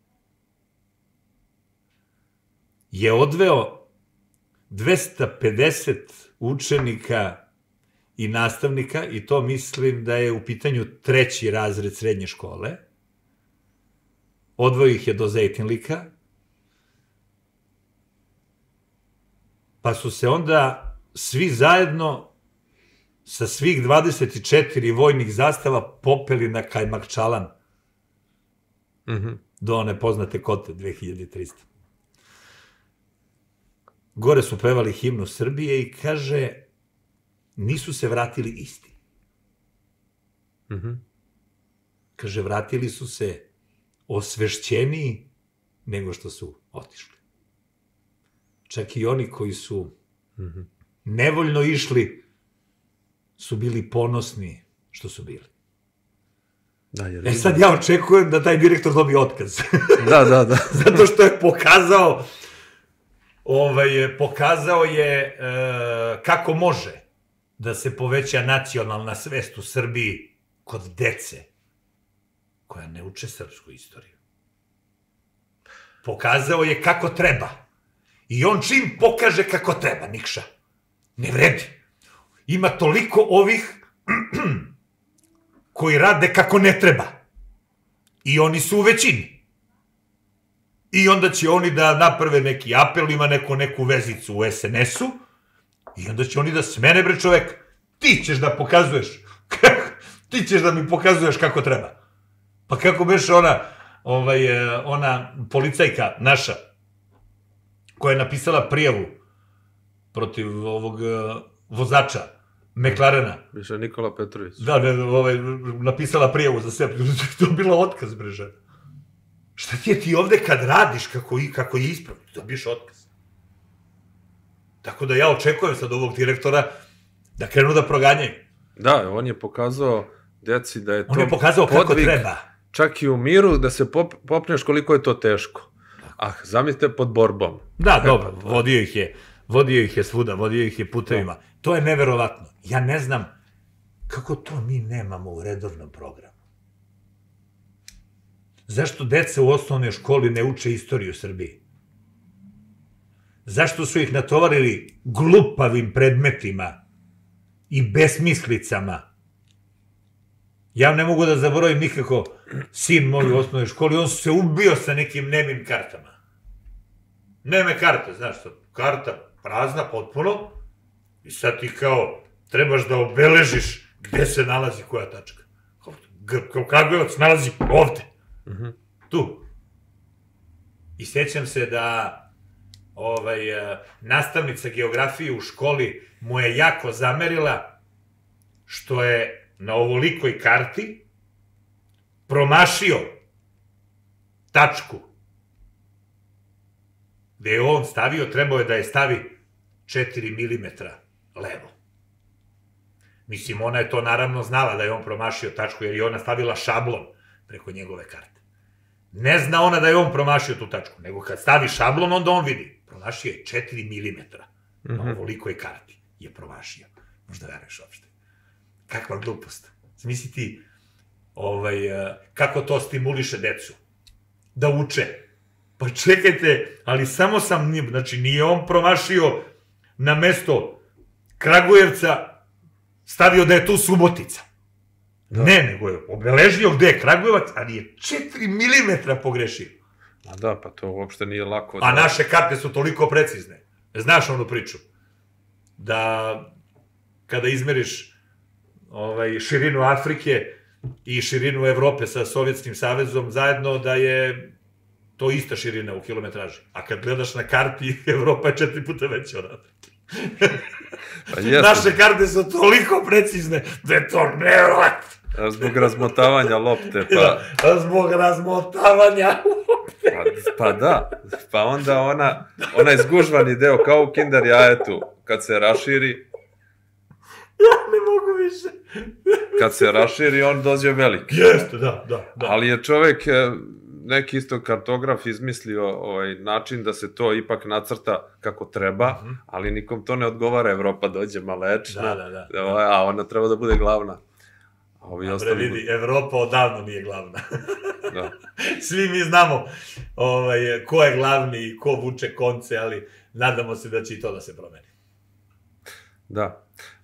je odveo dvesta pedeset učenika i nastavnika, i to mislim da je u pitanju treći razred srednje škole. Odveo ih je do Zejtinlika, pa su se onda svi zajedno sa svih dvadeset četiri vojnih zastava popeli na Kajmakčalan do one poznate kote dve hiljade trista. Gore su pevali himnu Srbije i kaže, nisu se vratili isti. Kaže, vratili su se osvešćeniji nego što su otišli. Čak i oni koji su nevoljno išli su bili ponosni što su bili. E sad ja očekujem da taj direktor dobije otkaz. Da, da, da. Zato što je pokazao pokazao je kako može da se poveća nacionalna svest u Srbiji kod dece koja ne uče srpsku istoriju. Pokazao je kako treba. I on čim pokaže kako treba, Nikša, ne vredi. Ima toliko ovih koji rade kako ne treba. I oni su u većini. I onda će oni da naprave neki apel, ima neku vezicu u es en esu, i onda će oni da smene, bre čovek, ti ćeš da pokazuješ, ti ćeš da mi pokazuješ kako treba. Pa kako beše ona, ona policajka naša, koja je napisala prijavu protiv ovog vozača McLarena. Više Nikola Petrović. Da, ne, ovaj, napisala prijavu za sebe. To je bila otkaz, breže. Šta ti je ti ovde kad radiš kako, kako je ispravno? Dobiješ otkaz. Tako da ja očekujem sad ovog direktora da krenu da proganjaju. Da, on je pokazao deci da je to On je pokazao kako treba. Čak i u miru da se pop, popneš koliko je to teško. Ah, zamislite pod borbom. Da, dobro, vodio ih je, vodio ih je svuda, vodio ih je putevima. To je neverovatno. Ja ne znam kako to mi nemamo u redovnom programu. Zašto deca u osnovnoj školi ne uče istoriju Srbije? Zašto su ih natovarili glupavim predmetima i besmislicama? Ja ne mogu da zaboravim nikako sin moj u osnovnoj školi, on se ubio sa nekim nemim kartama. Neme karte, znaš što, karta prazna potpuno i sad ti kao trebaš da obeležiš gde se nalazi koja tačka. Kao Kragujevac nalazi ovde, tu. I sjećam se da nastavnica geografije u školi mu je jako zamerila što je na ovolikoj karti promašio tačku gde je on stavio, trebao je da je stavi četiri milimetra levo. Mislim, ona je to naravno znala da je on promašio tačku, jer je ona stavila šablon preko njegove karte. Ne zna ona da je on promašio tu tačku, nego kad stavi šablon, onda on vidi. Promašio je četiri milimetra na ovolikoj karti. Je promašio. Možda veruješ uopšte. Kakva glupost. Zamisli ti kako to stimuliše decu. Da uče. Pa čekajte, ali samo sam, znači nije on promašio na mesto Kragujevca, stavio da je tu Subotica. Ne, nego je obeležio gde je Kragujevac, ali je četiri milimetra pogrešio. A da, pa to uopšte nije lako. A naše karte su toliko precizne. Znaš onu priču? Da kada izmeriš širinu Afrike i širinu Evrope sa Sovjetskim savezom zajedno, da je to ista širina u kilometraži. A kad gledaš na karti, Evropa je četiri puta veća od Afrike. Naše karte su toliko precizne da je to nevjerovatno. Zbog razmotavanja lopte. Zbog razmotavanja lopte. Pa da, pa onda onaj zgužvani deo kao u kinder jajetu, kad se raširi, ja ne mogu više. Kad se raširi, on dođe veliki. Jeste, da, da. Ali je čovek, neki isto kartograf, izmislio način da se to ipak nacrta kako treba, ali nikom to ne odgovara. Evropa dođe malečna, a ona treba da bude glavna. Dobre, vidi, Evropa odavno nije glavna. Svi mi znamo ko je glavni i ko vuče konce, ali nadamo se da će i to da se promeni. Da.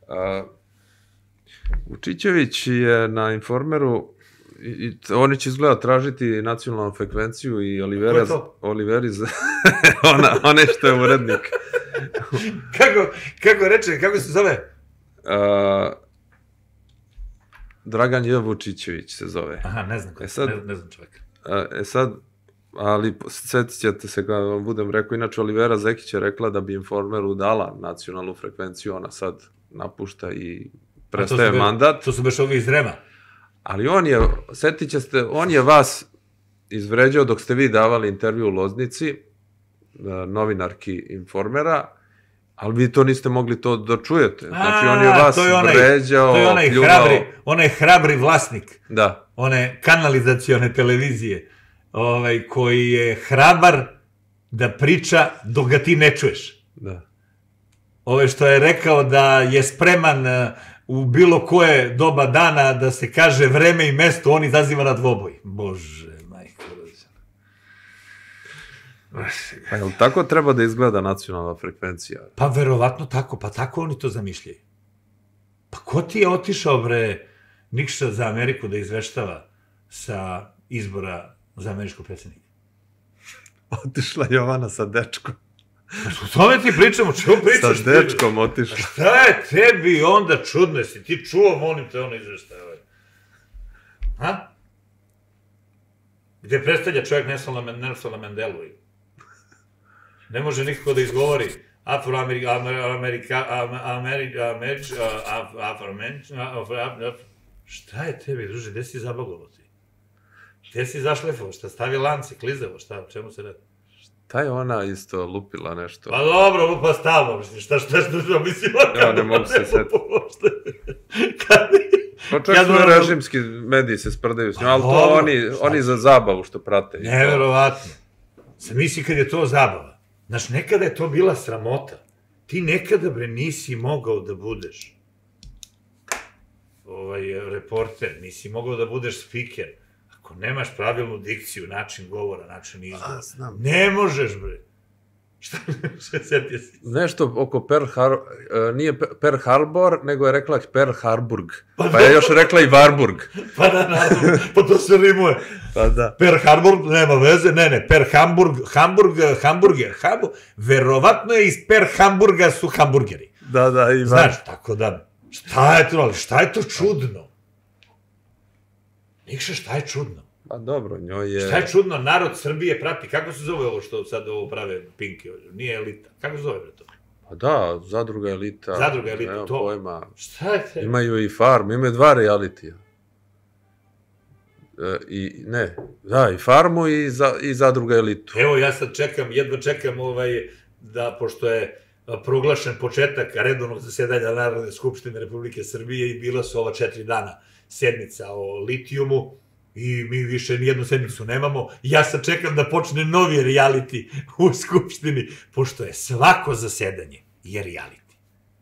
Vučićević je na Informeru, oni će izgleda tražiti nacionalnu frekvenciju i Oliveri, onaj što je urednik. Kako reče, kako se zove? Dragan J. Vučićević se zove. Aha, ne znam kako, ne znam čovjeka. E sad, ali sjetit ćete se kada vam budem rekao, inače Olivera Zekić je rekla da bi Informeru dala nacionalnu frekvenciju, ona sad napušta i prestaje mandat. To su baš ovi iz Rema. Ali on je, sjetit će se, on je vas izvređao dok ste vi davali intervju u Loznici, novinarki Informera, ali vi to niste mogli to da čujete. Znači, on je vas vređao, pljuvao. To je onaj hrabri vlasnik. Da. One kanalizacione televizije, koji je hrabar da priča dok ga ti ne čuješ. Da. Ove što je rekao da je spreman u bilo koje doba dana da se kaže vreme i mesto, on izaziva na dvoboj. Bože, majko rođena. Pa je li tako treba da izgleda nacionalna frekvencija? Pa verovatno tako, pa tako oni to zamišljaju. Pa ko ti je otišao, bre, Nikša za Ameriku da izveštava sa izbora za američkog predsjednika? Otišla Jovana sa dečkom. O tome ti pričamo, čemu pričaš? Sa dečkom otišla. Šta je tebi onda čudno? Si ti čuo, molim te, ono izveštavaju. Ha? Gde predstavlja čovjek Nelsona Mandelu? Ne može nikako da izgovori afroameričan, šta je tebi, druže, gde si zabagovo ti? Gde si zašlefao, šta stavi lance, klizavo, šta, o čemu se radi? Šta je ona isto lupila nešto? Pa dobro, lupa stalno, mislim, šta, šta, šta, šta, mislim, ja ne mogu se setiti. Pa čak su režimski mediji se sprdaju s njom, ali to oni za zabavu što prate. Neverovatno. Sam misli kad je to zabava. Znaš, nekada je to bila sramota. Ti nekada, bre, nisi mogao da budeš reporter, nisi mogao da budeš spiker. Ako nemaš pravilnu dikciju, način govora, način izgovora, ne možeš, bre. Šta se setio si? Nešto oko Pearl Harbor, nije Pearl Harbor, nego je rekla Pearl Harburg. Pa je još rekla i Warburg. Pa da, naravno, pa to se rimuje. Pa da. Pearl Harbor, nema veze, ne, ne, Pearl Hamburg, Hamburg, hamburger, verovatno je iz Pearl Hamburga su hamburgeri. Da, da, i znaš, tako da, šta je to, ali šta je to čudno? Nikše, šta je čudno? Pa dobro, njoj je... Šta je čudno, narod Srbije prati, kako se zove ovo što sad ovo prave Pinki, nije elita, kako se zove bre to? Pa da, zadruga elita. Zadruga elita, to. Pojma. Šta je te? Imaju i farm, imaju dva realitija. I, ne, da, i farmu i zadruga elitu. Evo, ja sad čekam, jedva čekam ovaj, da, pošto je proglašen početak redovnog zasedanja Narodne skupštine Republike Srbije i bila su ova četiri dana sednica o litijumu, i mi više nijednu sednicu nemamo. Ja sad čekam da počne novi reality u Skupštini, pošto je svako zasedanje je reality.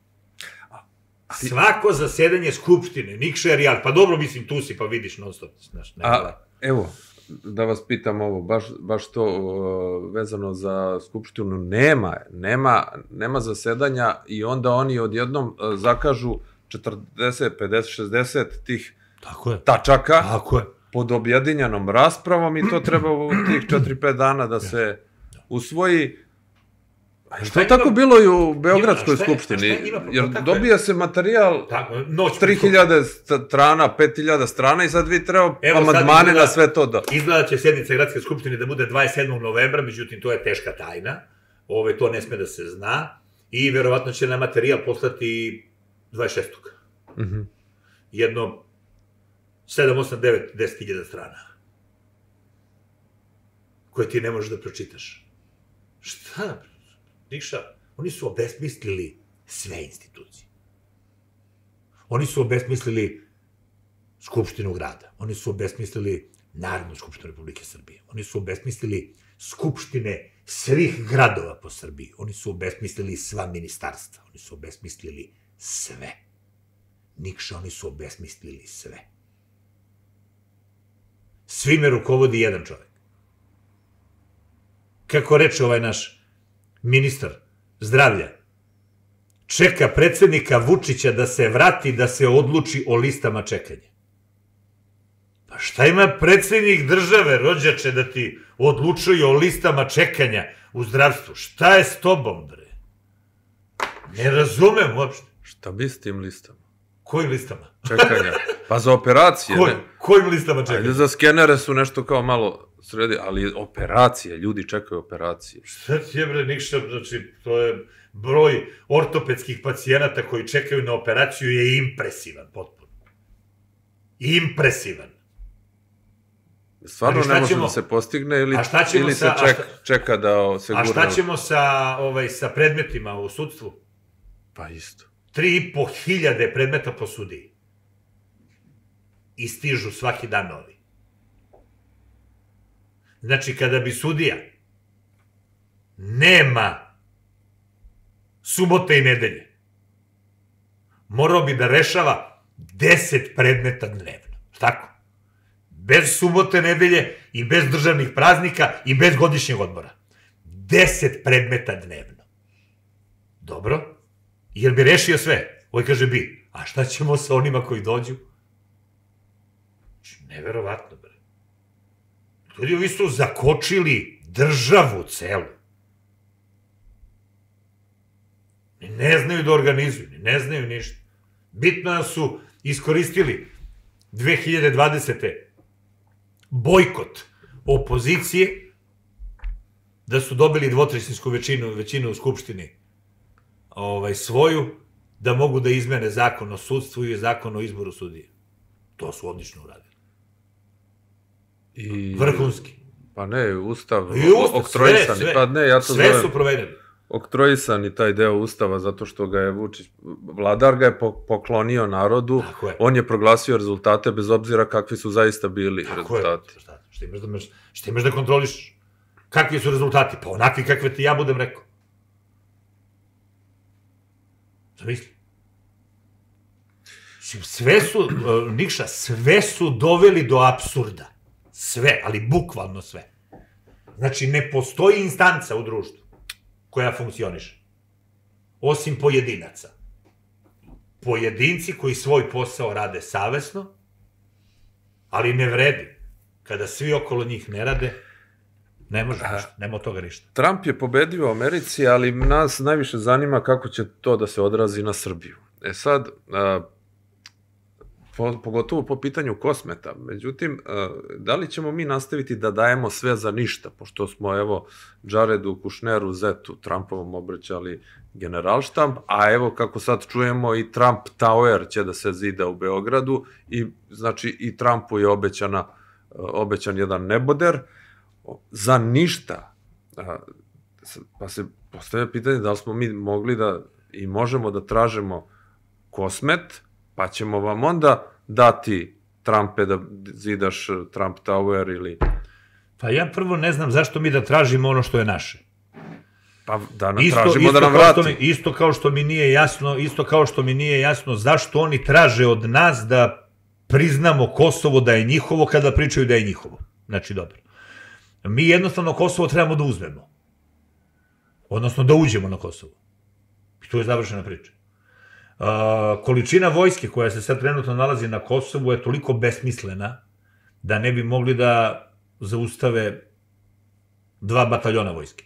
Svako zasedanje Skupštine, nikše je reality. Pa dobro, mislim, tu si pa vidiš non stop. Evo, da vas pitam ovo, baš to vezano za Skupštinu, nema, nema zasedanja i onda oni odjednom zakažu četrdeset, pedeset, šezdeset tih tačaka. Tako je. Pod objedinjenom raspravom i to treba u tih četiri pet dana da se usvoji. Što je tako bilo i u Beogradskoj skupštini? Jer dobija se materijal tri hiljade strana, pet hiljada strana i sad vi treba amandmane na sve to da... Izgleda će sednica Gradske skupštine da bude dvadeset sedmog novembra, međutim to je teška tajna. To ne sme da se zna. I verovatno će na materijal poslati dvadeset šestog Jedno sedam, osam, devet, deset hiljada strana. Koje ti ne možeš da pročitaš. Šta? Nikša, oni su obesmislili sve institucije. Oni su obesmislili Skupštinu grada. Oni su obesmislili Narodnu skupštinu Republike Srbije. Oni su obesmislili skupštine svih gradova po Srbiji. Oni su obesmislili sva ministarstva. Oni su obesmislili sve. Nikša, oni su obesmislili sve. Svime rukovodi jedan čovjek. Kako reče ovaj naš ministar zdravlja, čeka predsjednika Vučića da se vrati, da se odluči o listama čekanja. Pa šta ima predsjednik države, rođače, da ti odlučuje o listama čekanja u zdravstvu? Šta je s tobom, bre? Ne razumem uopšte. Šta bi s tim listama? Kojim listama? Čekanja. Pa za operacije. Kojim listama čekanja? Ajde, za skenere su nešto kao malo sredi, ali operacije, ljudi čekaju operacije. Šta ti je, bre, Nikša, znači, to je broj ortopedskih pacijenata koji čekaju na operaciju je impresivan, potpuno. Impresivan. Stvarno ne može da se postigne ili se čeka da se gurne? A šta ćemo sa predmetima u sudstvu? Pa isto. Tri i po hiljade predmeta po sudiji. I stižu svaki dan novi. Znači, kada bi sudija nema subote i nedelje, morao bi da rešava deset predmeta dnevno. Tako? Bez subote, nedelje i bez državnih praznika i bez godišnjeg odmora. Deset predmeta dnevno. Dobro? Jer bi rešio sve. Ovo kaže bi. A šta ćemo sa onima koji dođu? Neverovatno, bre. Ljudi, ovi su zakočili državu celu. Ne znaju da organizuju, ne znaju ništa. Bitno da su iskoristili dve hiljade dvadesete bojkot opozicije da su dobili dvotrećinsku većinu, većinu u Skupštini ovaj, svoju, da mogu da izmene zakon o sudstvu i zakon o izboru sudije. To su odlično uradili. I... Vrhunski. Pa ne, ustav, I ustav, oktroisani, sve, sve, pa ne, ja to sve zovem, su promenili. oktroisani taj deo ustava, zato što ga je Vučić, vladar ga je poklonio narodu, je. On je proglasio rezultate bez obzira kakvi su zaista bili Tako rezultati. Je. Šta, šta, imaš da, šta imaš da kontroliš? Kakvi su rezultati? Pa onakvi kakve ti ja budem rekao. Zamisli. Sve su, Nikša, sve su doveli do apsurda. Sve, ali bukvalno sve. Znači, ne postoji instanca u društvu koja funkcioniše. Osim pojedinaca. Pojedinci koji svoj posao rade savesno, ali ne vredi. Kada svi okolo njih ne rade, ne može ništa, nema od toga ništa. Trump je pobedio u Americi, ali nas najviše zanima kako će to da se odrazi na Srbiju. E sad, pogotovo po pitanju Kosmeta, međutim, da li ćemo mi nastaviti da dajemo sve za ništa, pošto smo, evo, Jaredu Kušneru, Zetu, Trumpovom obraćali generalštab, a evo, kako sad čujemo, i Trump Tower će da se zida u Beogradu, i znači i Trumpu je obećana, obećan jedan neboder, za ništa. Pa se postavlja pitanje da li smo mi mogli da i možemo da tražimo Kosmet, pa ćemo vam onda dati Trumpe da zidaš Trump Tower ili... Pa ja prvo ne znam zašto mi da tražimo ono što je naše. Pa da tražimo da nam vrati. Isto kao što mi nije jasno, isto kao što mi nije jasno zašto oni traže od nas da priznamo Kosovo da je njihovo kada pričaju da je njihovo. Znači, dobro. Mi jednostavno Kosovo trebamo da uzmemo. Odnosno da uđemo na Kosovo. I tu je završena priča. Količina vojske koja se sad trenutno nalazi na Kosovu je toliko besmislena da ne bi mogli da zaustave dva bataljona vojske.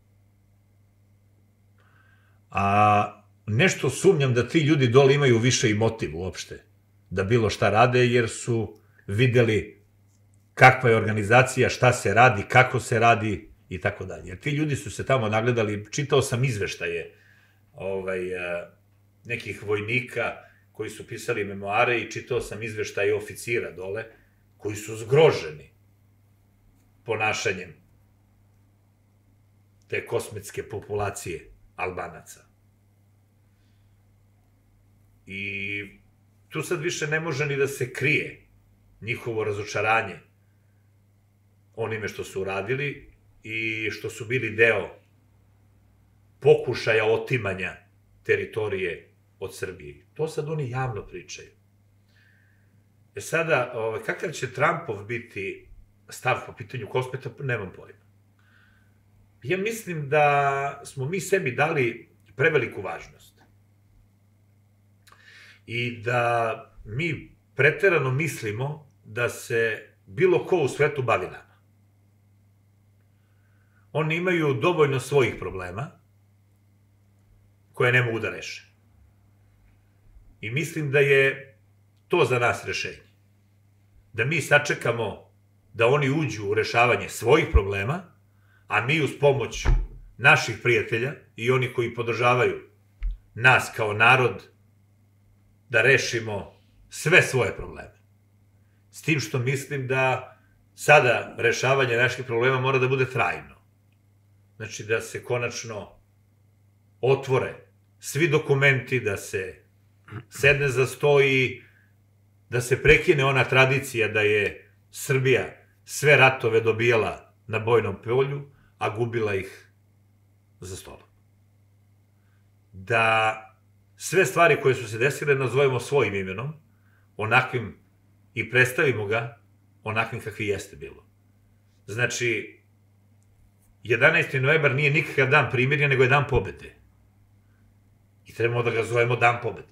A nešto sumnjam da ti ljudi dole imaju više i motiv uopšte da bilo šta rade, jer su videli kakva je organizacija, šta se radi, kako se radi i tako dalje. Jer ti ljudi su se tamo nagledali, čitao sam izveštaje nekih vojnika koji su pisali memoare i čitao sam izveštaje oficira dole, koji su zgroženi ponašanjem te kosmetske populacije Albanaca. I tu sad više ne može ni da se krije njihovo razočaranje onime što su uradili i što su bili deo pokušaja otimanja teritorije od Srbije. To sad oni javno pričaju. E sada, kakav će Trumpov biti stav po pitanju Kosmeta, nemam pojma. Ja mislim da smo mi sebi dali preveliku važnost. I da mi preterano mislimo da se bilo ko u svetu bavi nama. Oni imaju dovoljno svojih problema koje ne mogu da reše. I mislim da je to za nas rešenje. Da mi sačekamo da oni uđu u rešavanje svojih problema, a mi uz pomoć naših prijatelja i oni koji podržavaju nas kao narod da rešimo sve svoje probleme. S tim što mislim da sada rešavanje naših problema mora da bude trajno. Znači da se konačno otvore svi dokumenti, da se sedne za sto i da se prekine ona tradicija da je Srbija sve ratove dobijala na bojnom polju, a gubila ih za stolom. Da sve stvari koje su se desile nazovemo svojim imenom, onakvim i predstavimo ga onakvim kakvi jeste bilo. Znači, jedanaesti novembar nije nikakav dan primirja, nego je dan pobede. I trebamo da ga zovemo dan pobede.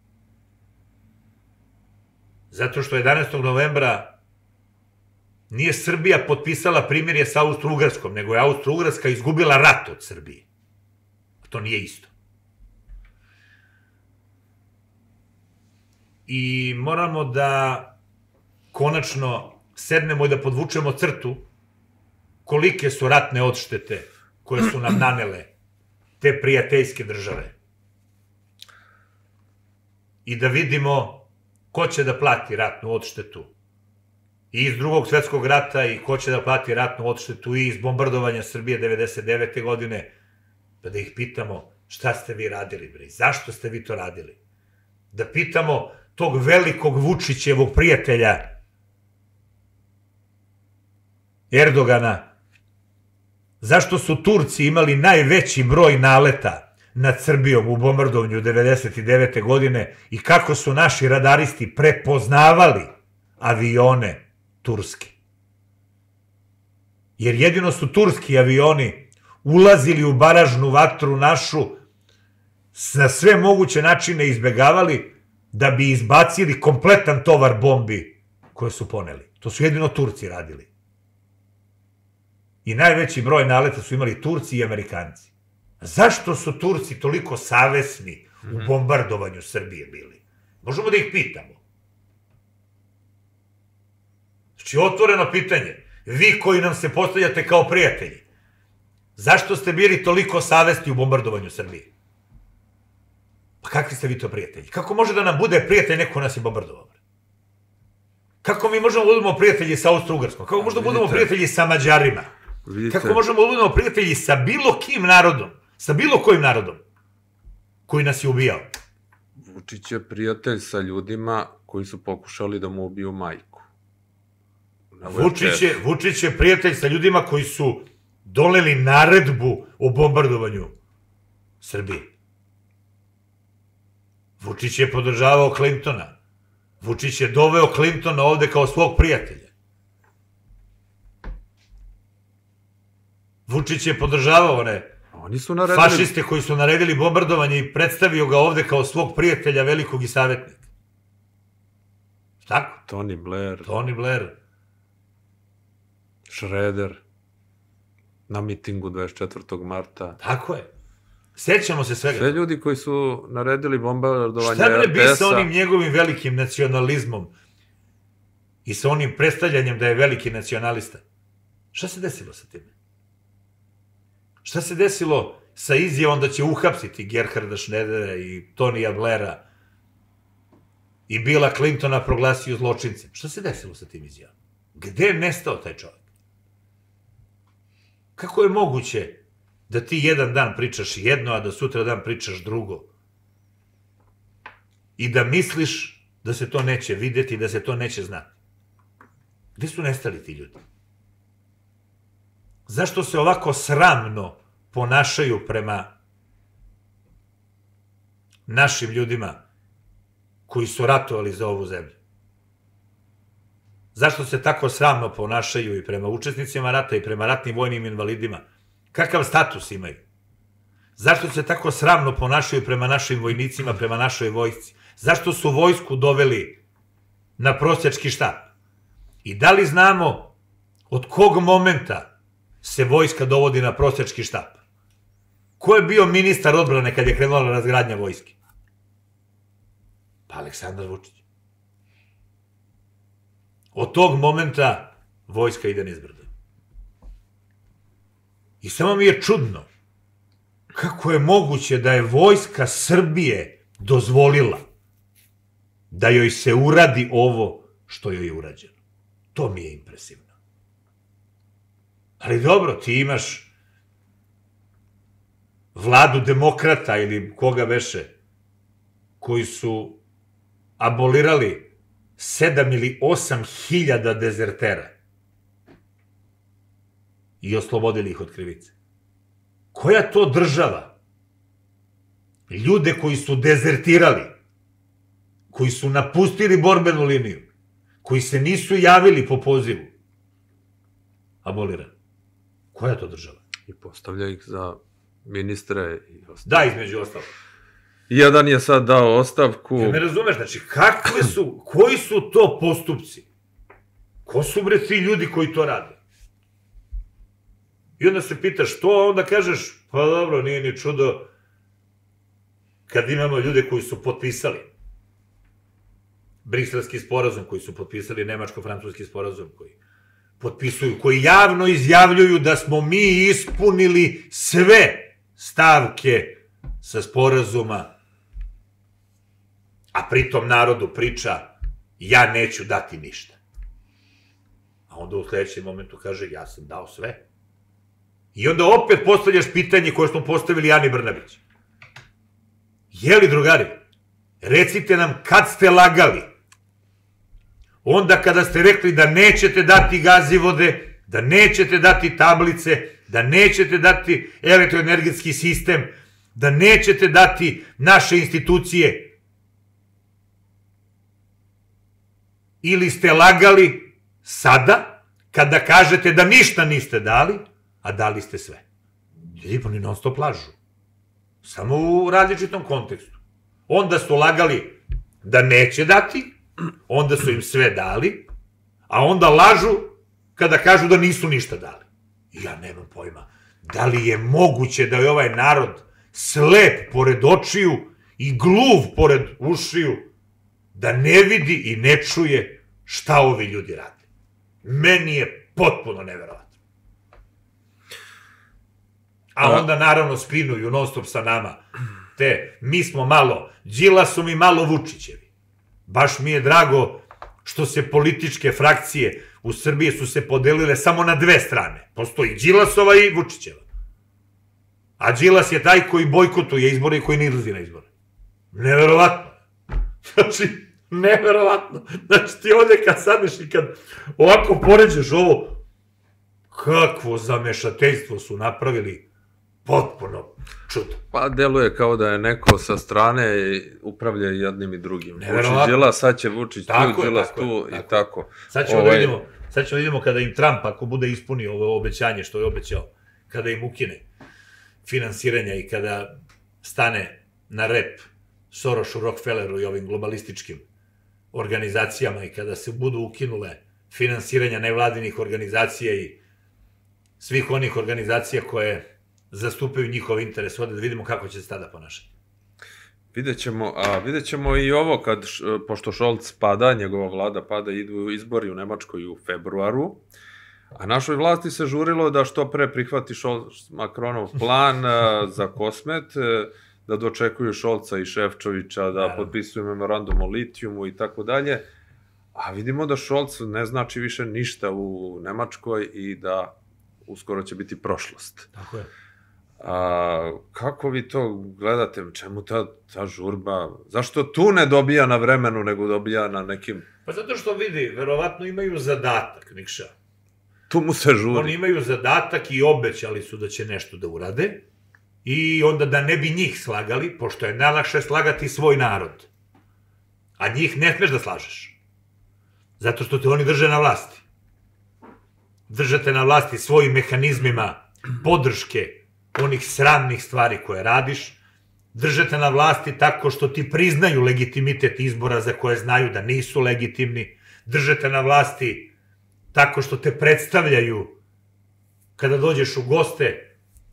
Zato što jedanaestog novembra nije Srbija potpisala primirje sa Austro-Ugarskom, nego je Austro-Ugarska izgubila rat od Srbije. A to nije isto. I moramo da konačno sednemo i da podvučemo crtu kolike su ratne odštete koje su nam nanele te prijateljske države. I da vidimo ko će da plati ratnu odštetu i iz drugog svetskog rata i ko će da plati ratnu odštetu i iz bombardovanja Srbije devedeset devete godine, pa da ih pitamo šta ste vi radili, bre, zašto ste vi to radili? Da pitamo tog velikog Vučićevog prijatelja Erdogana, zašto su Turci imali najveći broj naleta nad Srbijom u bombardovanju devedeset devete godine i kako su naši radaristi prepoznavali avione turski. Jer jedino su turski avioni ulazili u baražnu vatru našu, na sve moguće načine izbegavali da bi izbacili kompletan tovar bombi koje su poneli. To su jedino Turci radili. I najveći broj naleta su imali Turci i Amerikanci. Zašto su Turci toliko savesni u bombardovanju Srbije bili? Možemo da ih pitamo. Znači, otvoreno pitanje. Vi koji nam se postavljate kao prijatelji, zašto ste bili toliko savesni u bombardovanju Srbije? Pa kakvi ste vi to prijatelji? Kako može da nam bude prijatelj neko nas je bombardovao? Kako mi možemo da budemo prijatelji sa Austro-Ugarskom? Kako možemo da budemo prijatelji sa Mađarima? Kako možemo da budemo prijatelji sa bilo kim narodom? Sa bilo kojim narodom koji nas je ubijao? Vučić je prijatelj sa ljudima koji su pokušali da mu ubiju majku. Vučić je prijatelj sa ljudima koji su doneli naredbu o bombardovanju Srbije. Vučić je podržavao Clintona. Vučić je doveo Clintona ovde kao svog prijatelja. Vučić je podržavao one fašiste koji su naredili bombardovanje i predstavio ga ovde kao svog prijatelja, velikog i savjetnika. Tako? Tony Blair. Tony Blair. Šreder. Na mitingu dvadeset četvrtog marta. Tako je. Sećamo se svega. Sve ljudi koji su naredili bombardovanje R T S-a. Šta ne bi sa onim njegovim velikim nacionalizmom i sa onim predstavljanjem da je veliki nacionalista? Šta se desilo sa tim? Šta se desilo sa izjavom da će uhapsiti Gerharda Schrödera i Tonija Blaira i Billa Clintona proglasio zločincem? Šta se desilo sa tim izjavom? Gde je nestao taj čovjek? Kako je moguće da ti jedan dan pričaš jedno, a da sutra dan pričaš drugo? I da misliš da se to neće videti, da se to neće znati? Gde su nestali ti ljudi? Zašto se ovako sramno ponašaju prema našim ljudima koji su ratovali za ovu zemlju? Zašto se tako sramno ponašaju i prema učesnicima rata i prema ratnim vojnim invalidima? Kakav status imaju? Zašto se tako sramno ponašaju prema našim vojnicima, prema našoj vojsci? Zašto su vojsku doveli na prosjački štap? I da li znamo od kog momenta se vojska dovodi na prosjački štap? Ko je bio ministar odbrane kad je krenula razgradnja vojske? Pa Aleksandar Vučić. Od tog momenta vojska ide nizbrdo. I samo mi je čudno kako je moguće da je vojska Srbije dozvolila da joj se uradi ovo što joj je urađeno. To mi je impresivno. Ali dobro, ti imaš vladu demokrata ili koga veše, koji su abolirali sedam ili osam hiljada dezertera i oslobodili ih od krivice. Koja to država ljude koji su dezertirali, koji su napustili borbenu liniju, koji se nisu javili po pozivu, abolira? Koja je to država? I postavlja ih za ministre i ostalo. Da, između ostalo. Jedan je sad dao ostavku. Ja me razumeš, znači, kakve su, koji su to postupci? Ko su bre ti ljudi koji to rade? I onda se pitaš što, a onda kažeš, pa dobro, nije ni čudo kad imamo ljude koji su potpisali Briselski sporazum, koji su potpisali nemačko-francuski sporazum, koji potpisuju, koji javno izjavljuju da smo mi ispunili sve stavke sa sporazuma, a pritom narodu priča ja neću dati ništa. A onda u sledećem momentu kaže ja sam dao sve. I onda opet postavljaš pitanje koje smo postavili Ani Brnabić. Jeli, drugari, recite nam kad ste lagali? Onda kada ste rekli da nećete dati gazivode, da nećete dati tablice, da nećete dati elektroenergetski sistem, da nećete dati naše institucije. Ili ste lagali sada, kada kažete da ništa niste dali, a dali ste sve. Ljudi, oni non stop lažu. Samo u različitom kontekstu. Onda su lagali da neće dati, onda su im sve dali, a onda lažu kada kažu da nisu ništa dali. Ja nemam pojma. Da li je moguće da je ovaj narod slep pored očiju i gluv pored ušiju, da ne vidi i ne čuje šta ovi ljudi rade? Meni je potpuno neverovatno. A onda naravno spinuju non stop sa nama. Te, mi smo malo Đilasom i malo Vučićevi. Baš mi je drago što se političke frakcije u Srbiji su se podelile samo na dve strane. Postoji Đilasova i Vučićeva. A Đilas je taj koji bojkotuje izbore i koji ne izlazi na izbore. Neverovatno. Znači, neverovatno. Znači, ti ovde kad sadeš i kad ovako poređeš ovo, kakvo zamešateljstvo su napravili, potpuno čudno. Pa deluje kao da je neko sa strane upravlja jednim i drugim. Vučić Đilas, sad će Vučić tu, Đilas tu i tako. Sad ćemo da vidimo, sad ćemo da vidimo kada im Trump, ako bude ispunio ovo obećanje što je obećao, kada im ukine finansiranja i kada stane na rep Sorošu, Rockefelleru i ovim globalističkim organizacijama i kada se budu ukinule finansiranja nevladinih organizacija i svih onih organizacija koje zastupaju njihov interes, ovde da vidimo kako će se tada ponašati. Vidjet ćemo, a vidjet ćemo i ovo kad, pošto Scholz pada, njegova vlada pada, idu izbori u Nemačkoj u februaru, a našoj vlasti se žurilo da što pre prihvati Macronov plan za Kosmet, da dočekuju Scholza i Šefčovića, da potpisuju memorandum o litijumu i tako dalje, a vidimo da Scholz ne znači više ništa u Nemačkoj i da uskoro će biti prošlost. Tako je. A, kako vi to gledate, čemu ta, ta žurba, zašto tu ne dobija na vremenu, nego dobija na nekim... Pa zato što vidi, verovatno imaju zadatak, Nikša. Tu mu se žuri. Oni imaju zadatak i obećali su da će nešto da urade i onda da ne bi njih slagali, pošto je najlakše slagati svoj narod. A njih ne smeš da slažeš. Zato što te oni drže na vlasti. Držate na vlasti svojim mehanizmima podrške onih sramnih stvari koje radiš, držate na vlasti tako što ti priznaju legitimitet izbora za koje znaju da nisu legitimni, držate na vlasti tako što te predstavljaju kada dođeš u goste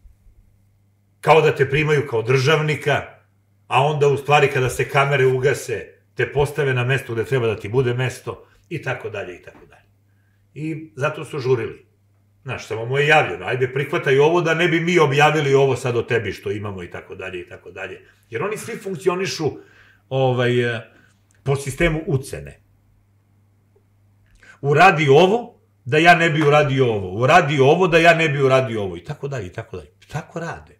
kao da te primaju kao državnika, a onda u stvari kada se kamere ugase te postave na mesto gde treba da ti bude mesto i tako dalje i tako dalje. I zato su žurili. Znaš, samo mu je javljeno, ajde prihvataj ovo da ne bi mi objavili ovo sad o tebi što imamo i tako dalje i tako dalje. Jer oni svi funkcionišu po sistemu ucene. Uradi ovo da ja ne bi uradio ovo. Uradi ovo da ja ne bi uradio ovo i tako dalje i tako dalje. Tako rade.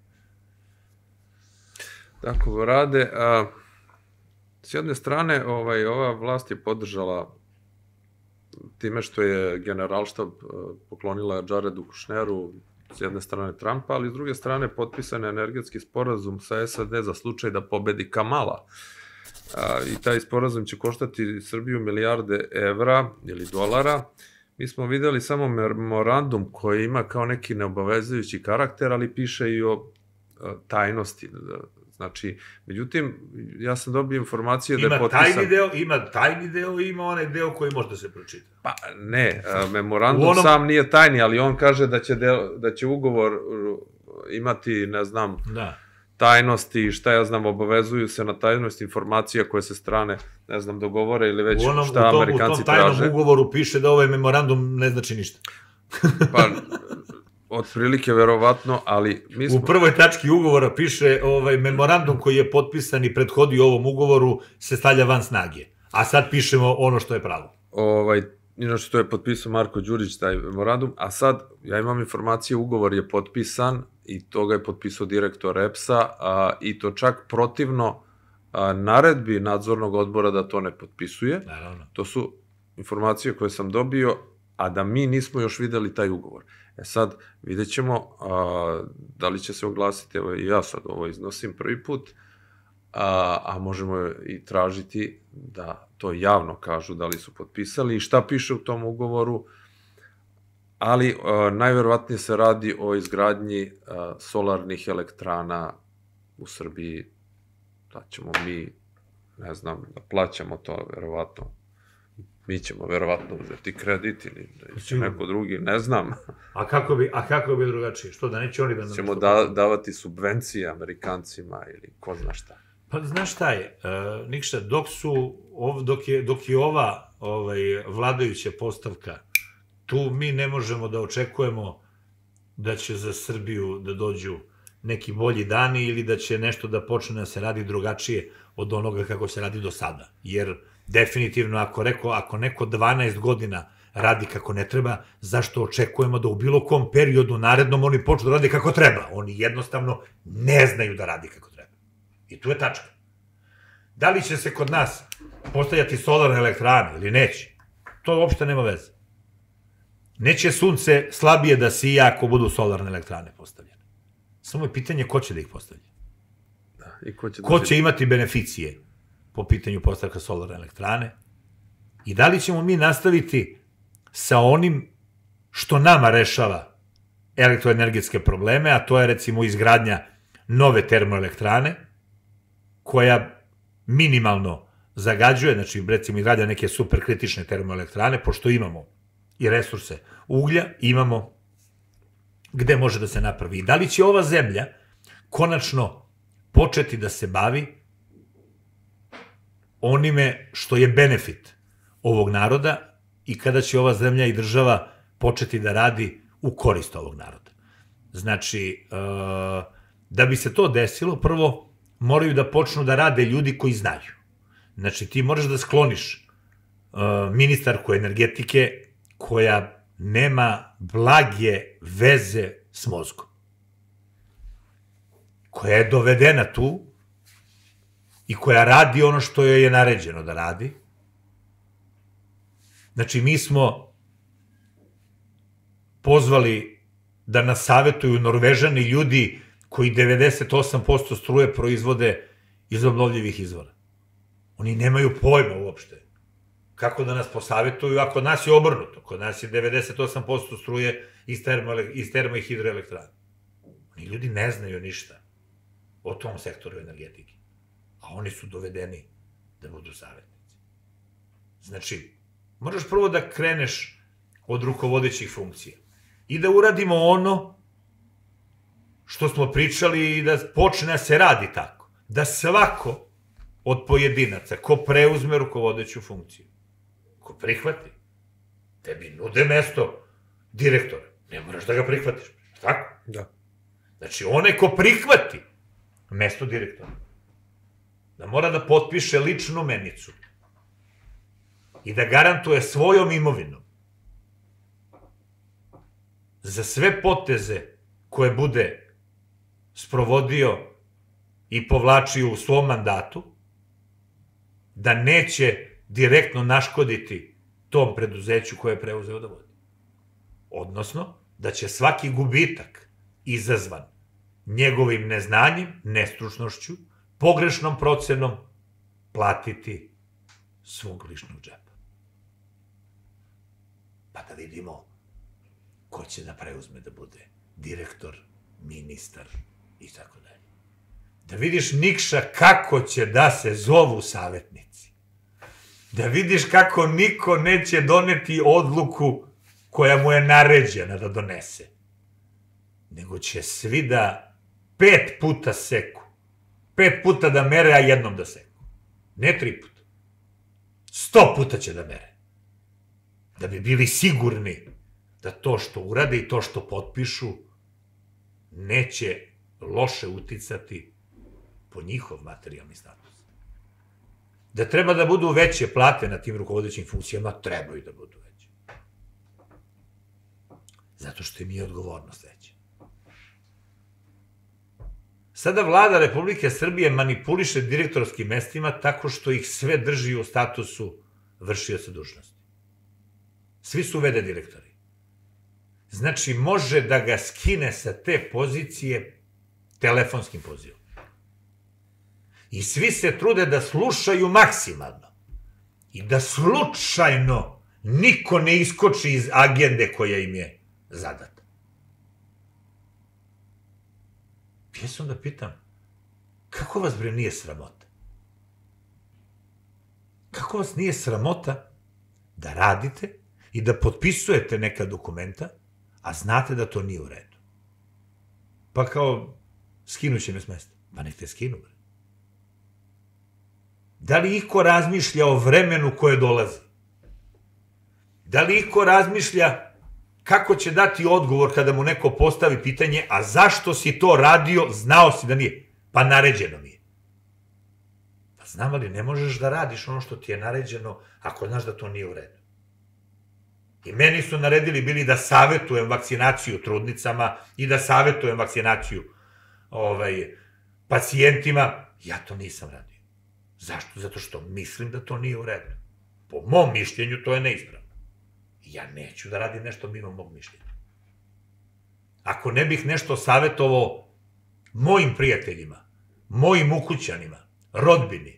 Tako rade. S jedne strane, ova vlast je podržala time što je generalštab poklonila Jaredu Kušneru, s jedne strane Trumpa, ali s druge strane potpisan je energetski sporazum sa S A D za slučaj da pobedi Kamala. I taj sporazum će koštati Srbiju milijarde evra ili dolara. Mi smo videli samo memorandum koji ima kao neki neobavezujući karakter, ali piše i o tajnosti. Znači, međutim, ja sam dobio informacije da je potpisan... Ima tajni deo, ima tajni deo i ima onaj deo koji može da se pročita. Pa ne, memorandum sam nije tajni, ali on kaže da će ugovor imati, ne znam, tajnosti, šta ja znam, obavezuju se na tajnost informacija koje se strane, ne znam, dogovore ili već šta Amerikanci traže. U tom tajnom ugovoru piše da ovaj memorandum ne znači ništa. Pa, otprilike verovatno, ali mi smo... U prvoj tački ugovora piše ovaj memorandum koji je potpisan i prethodio ovom ugovoru se stavlja van snage. A sad pišemo ono što je pravo. Ovaj, inače, to je potpisao Marko Đurić, taj memorandum, a sad, ja imam informacije, ugovor je potpisan i to ga je potpisao direktor E P S-a i to čak protivno a, naredbi nadzornog odbora da to ne potpisuje. Naravno. To su informacije koje sam dobio, a da mi nismo još videli taj ugovor. E sad, vidjet ćemo a, da li će se oglasiti, evo i ja sad ovo iznosim prvi put, a, a možemo i tražiti da to javno kažu da li su potpisali i šta piše u tom ugovoru, ali a, najverovatnije se radi o izgradnji a, solarnih elektrana u Srbiji, da ćemo mi, ne znam, da plaćamo to, verovatno. Mi ćemo verovatno uzeti kredit ili će neko drugi, ne znam. A kako bi, a kako bi drugačije? Što, da neće oni da nam... Ćemo da, davati subvencije Amerikancima ili ko zna šta. Pa znaš šta je, uh, Nikša, dok su, ov, dok, je, dok je ova ovaj, vladajuća postavka, tu mi ne možemo da očekujemo da će za Srbiju da dođu neki bolji dani ili da će nešto da počne da se radi drugačije od onoga kako se radi do sada. Jer definitivno, ako, reko, ako neko dvanaest godina radi kako ne treba, zašto očekujemo da u bilo kom periodu narednom oni počnu da radi kako treba? Oni jednostavno ne znaju da radi kako treba. I tu je tačka. Da li će se kod nas postavljati solarne elektrane ili neće? To uopšte nema veze. Neće sunce slabije da sija ako budu solarne elektrane postavljene. Samo je pitanje ko će da ih postavlja. I ko će, ko će imati beneficije po pitanju postavka solarne elektrane i da li ćemo mi nastaviti sa onim što nama rešava elektroenergetske probleme, a to je recimo izgradnja nove termoelektrane, koja minimalno zagađuje, znači recimo izgradnja neke superkritične termoelektrane, pošto imamo i resurse uglja, imamo gde može da se napravi. I da li će ova zemlja konačno početi da se bavi onime što je benefit ovog naroda i kada će ova zemlja i država početi da radi u korist ovog naroda. Znači, da bi se to desilo, prvo moraju da počnu da rade ljudi koji znaju. Znači, ti moraš da skloniš ministarku energetike koja nema blage veze s mozgom. Koja je dovedena tu i koja radi ono što joj je naređeno da radi. Znači, mi smo pozvali da nas savetuju Norvežani ljudi koji devedeset osam posto struje proizvode iz obnovljivih izvora. Oni nemaju pojma uopšte kako da nas posavetuju, a kod nas je obrnuto. Kod nas je devedeset osam posto struje iz termo, iz termo i hidroelektrana. Oni ljudi ne znaju ništa o tom sektoru energetike. A oni su dovedeni da budu savjetnici. Znači, moraš prvo da kreneš od rukovodećih funkcija i da uradimo ono što smo pričali i da počne da se radi tako. Da svako od pojedinaca ko preuzme rukovodeću funkciju, ko prihvati, tebi nude mesto direktora. Ne moraš da ga prihvatiš. Tako? Da. Znači, onaj ko prihvati mesto direktora, da mora da potpiše ličnu menicu i da garantuje svojom imovinom za sve poteze koje bude sprovodio i povlačio u svom mandatu, da neće direktno naškoditi tom preduzeću koje je preuzeo da vodi. Odnosno, da će svaki gubitak izazvan njegovim neznanjem, nestručnošću, pogrešnom procenom platiti svog ličnog džepa. Pa da vidimo ko će da preuzme da bude direktor, ministar i tako dalje. Da vidiš, Nikša, kako će da se zovu savjetnici. Da vidiš kako niko neće doneti odluku koja mu je naređena da donese. Nego će svi da pet puta seku Pet puta da mere, a jednom da seku. Ne tri puta. Sto puta će da mere. Da bi bili sigurni da to što urade i to što potpišu neće loše uticati po njihov materijalni status. Da treba da budu veće plate na tim rukovodećim funkcijama, trebaju da budu veće. Zato što im je odgovornost veća. Sada vlada Republike Srbije manipuliše direktorskim mestima tako što ih sve drži u statusu vršioca dužnosti. Svi su v d direktori. Znači, može da ga skine sa te pozicije telefonskim pozivom. I svi se trude da slušaju maksimalno. I da slučajno niko ne iskoči iz agende koja im je zadata. Ja se onda pitam, kako vas bre nije sramota? Kako vas nije sramota da radite i da potpisujete neka dokumenta, a znate da to nije u redu? Pa kao, skinuće me s mesta. Pa nek te skinu, bre. Da li iko razmišlja o vremenu koje dolazi? Da li iko razmišlja kako će dati odgovor kada mu neko postavi pitanje, a zašto si to radio, znao si da nije? Pa naređeno mi je. Pa znam, ali ne možeš da radiš ono što ti je naređeno ako znaš da to nije u redu. I meni su naredili bili da savetujem vakcinaciju trudnicama i da savetujem vakcinaciju pacijentima. Ja to nisam radio. Zašto? Zato što mislim da to nije u redu. Po mom mišljenju to je neispravno. Ja neću da radim nešto mimo mog mišljenja. Ako ne bih nešto savetovao mojim prijateljima, mojim ukućanima, rodbini,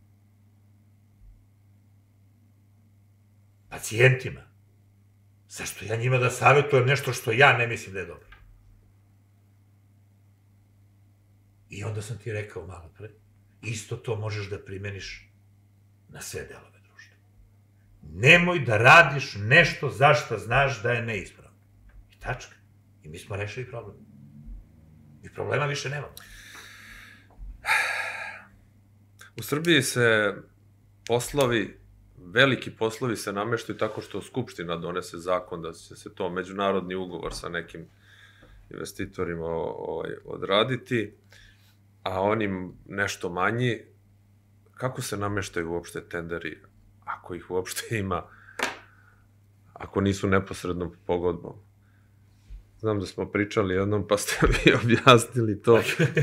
pacijentima, zašto ja njima da savetujem nešto što ja ne mislim da je dobro? I onda sam ti rekao malo pre, isto to možeš da primeniš na sve delove. Nemoj da radiš nešto zašto znaš da je neispravno. I tačka. I mi smo rešili problem. I problema više nemamo. U Srbiji se poslovi, veliki poslovi se nameštaju tako što Skupština donese zakon da će se to međunarodni ugovor sa nekim investitorima odraditi, a onim nešto manji, kako se nameštaju uopšte tenderi, ako ih uopšte ima, ako nisu neposrednom pogodbom. Znam da smo pričali jednom, pa ste mi objasnili to,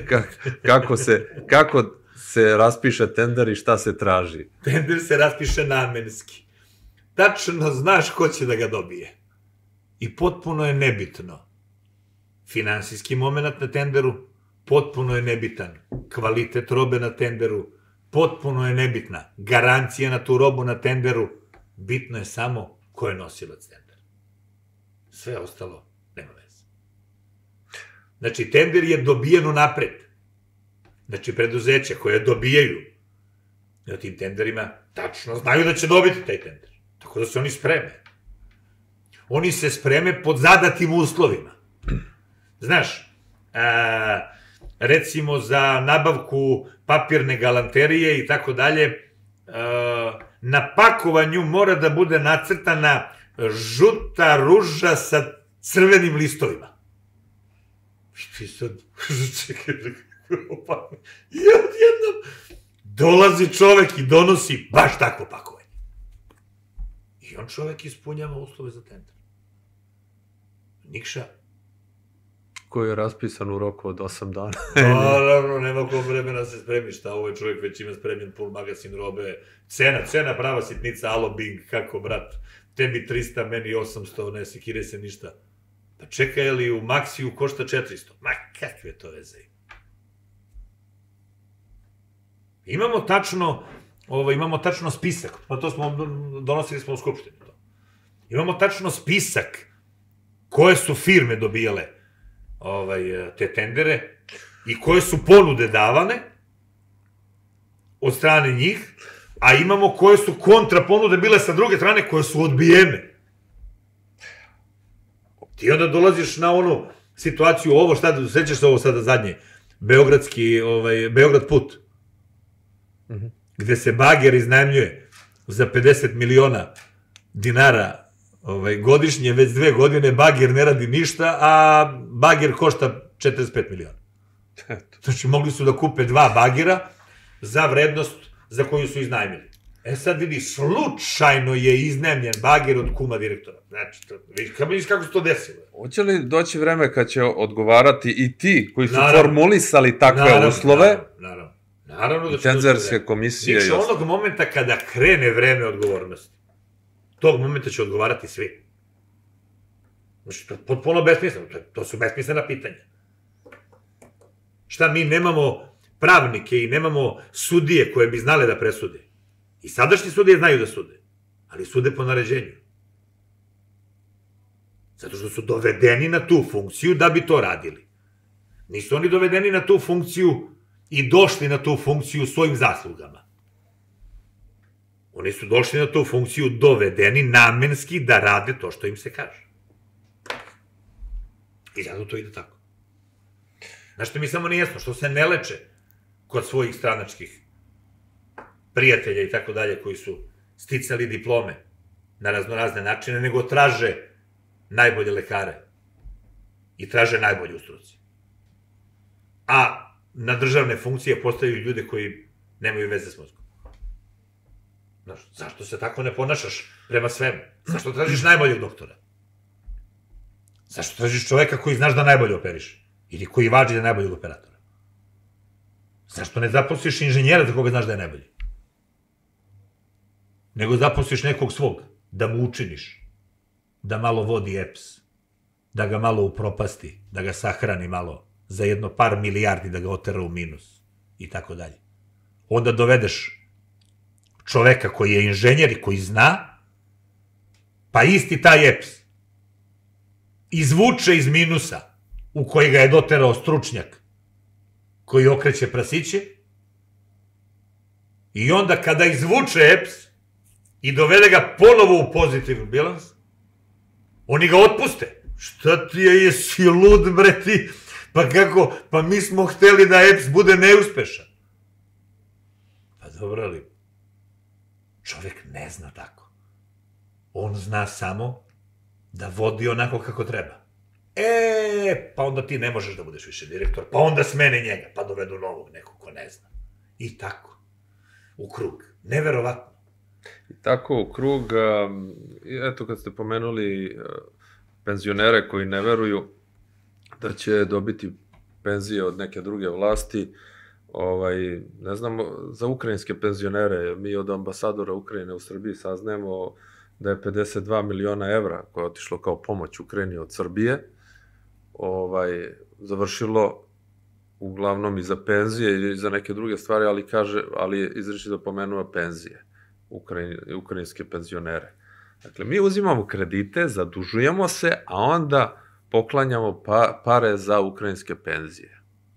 kako se raspiše tender i šta se traži. Tender se raspiše namenski. Tačno znaš ko će da ga dobije. I potpuno je nebitno. Finansijski moment na tenderu, potpuno je nebitan. Kvalitet robe na tenderu, potpuno je nebitna. Garancija na tu robu na tenderu, bitno je samo ko je nosilac tendera. Sve ostalo nema veze. Znači, tender je dobijen unapred. Znači, preduzeća koje dobijaju na tim tenderima tačno znaju da će dobiti taj tender. Tako da se oni spreme. Oni se spreme pod zadatim uslovima. Znaš, recimo za nabavku papirne galanterije i tako dalje, na pakovanju mora da bude nacrtana žuta ruža sa crvenim listovima. I ti sad, čekaj, i odjednom dolazi čovek i donosi baš takvo pakovanje. I on čovek ispunjava uslove za tender. Nikša. Koji je raspisan u roku od osam dana. Naravno, nema ko vremena se spremi, šta ovaj čovjek već ima spremljen full magazin robe. Cena, cena prava sitnica, alo Bing, kako brat, tebi trista, meni osamsto, ne sekire se ništa. Pa čekaj, ali u Maxiju košta četiristo. Ma kakve to veze ima. Imamo tačno, imamo tačno spisak, pa to smo, donosili smo u Skupštini. Imamo tačno spisak koje su firme dobijale te tendere i koje su ponude davane od strane njih, a imamo koje su kontra ponude bile sa druge strane koje su odbijene. Ti onda dolaziš na onu situaciju, ovo šta, sećaš se ovo sada zadnje, beogradski, ovaj, Beograd put, gde se bager iznajmljuje za pedeset miliona dinara ovaj, godišnje, već dve godine bager ne radi ništa, a bager košta četrdeset pet miliona. Znači, mogli su da kupe dva bagera za vrednost za koju su iznajmili. E sad vidi, slučajno je iznajmljen bager od kuma direktora. Znači, vidiš kako se to desilo. Hoće li doći vreme kad će odgovarati i ti koji su formulisali takve uslove? Naravno, naravno. I tenzerske komisije. Znači, onog momenta kada krene vreme odgovornosti, tog momenta će odgovarati svi. Znači, to je potpuno besmisleno. To su besmislena pitanja. Šta, mi nemamo pravnike i nemamo sudije koje bi znale da presude. I sadašnji sudije znaju da sude, ali sude po naređenju. Zato što su dovedeni na tu funkciju da bi to radili. Nisu oni dovedeni na tu funkciju i došli na tu funkciju svojim zaslugama. Oni su došli na tu funkciju dovedeni namenski da rade to što im se kaže. I zato to ide tako. Znaš što mi samo nije jasno, što se ne leče kod svojih stranačkih prijatelja i tako dalje, koji su sticali diplome na raznorazne načine, nego traže najbolje lekare i traže najbolje u struci. A na državne funkcije postavljaju ljude koji nemaju veze s mozgom. Znaš, zašto se tako ne ponašaš prema svemu? Zašto tražiš najboljeg doktora? Zašto tražiš čoveka koji znaš da najbolje operiše? Ili koji važi da najboljeg operatora? Zašto ne zaposliš inženjera za koga znaš da je najbolji? Nego zaposliš nekog svog, da mu učiniš, da malo vodi E P S, da ga malo upropasti, da ga sahrani malo, za jedno par milijardi da ga otera u minus, i tako dalje. Onda dovedeš čoveka koji je inženjer i koji zna, pa isti taj E P S izvuče iz minusa u koji ga je doterao stručnjak koji okreće prasiće, i onda kada izvuče E P S i dovede ga ponovo u pozitivni bilans, oni ga otpuste. Šta ti je, jesi lud, bre ti? Pa kako? Pa mi smo hteli da E P S bude neuspešan. Pa dobro, ali čovek ne zna tako. On zna samo da vodi onako kako treba. E, pa onda ti ne možeš da budeš više direktor, pa onda smene njega, pa dovedu novog nekog ko ne zna. I tako. U krug. Neverovatno. I tako u krug, eto kad ste pomenuli penzionere koji ne veruju da će dobiti penzije od neke druge vlasti, ne znam, za ukrajinske penzionere, mi od ambasadora Ukrajine u Srbiji saznajemo da je pedeset dva miliona evra koje je otišlo kao pomoć Ukrajini od Srbije, završilo uglavnom i za penzije i za neke druge stvari, ali kaže, ali je izričito pomenuo penzije, ukrajinske penzionere. Dakle, mi uzimamo kredite, zadužujemo se, a onda poklanjamo pare za ukrajinske penzije.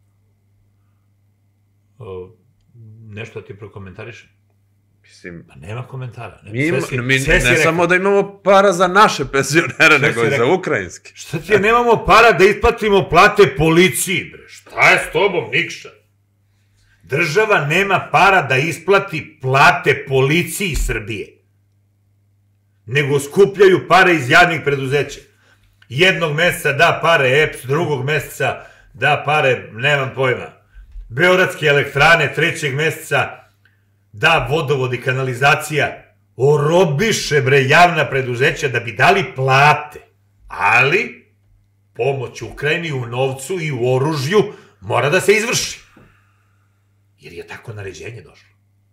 Nešto ti prokomentariš? Mislim... Pa nema komentara. Ne samo da imamo para za naše penzionere, nego i za ukrajinske. Šta ti je, nemamo para da isplatimo plate policiji, bre? Šta je s tobom, Nikša? Država nema para da isplati plate policiji Srbije, nego skupljaju pare iz javnih preduzeća. Jednog meseca da pare E P S, drugog meseca da pare, nemam pojma, Beogradske elektrane, trećeg meseca da vodovod i kanalizacija, orobiše, bre, javna preduzeća da bi dali plate, ali pomoć Ukrajini u novcu i u oružju mora da se izvrši, jer je tako naređenje došlo.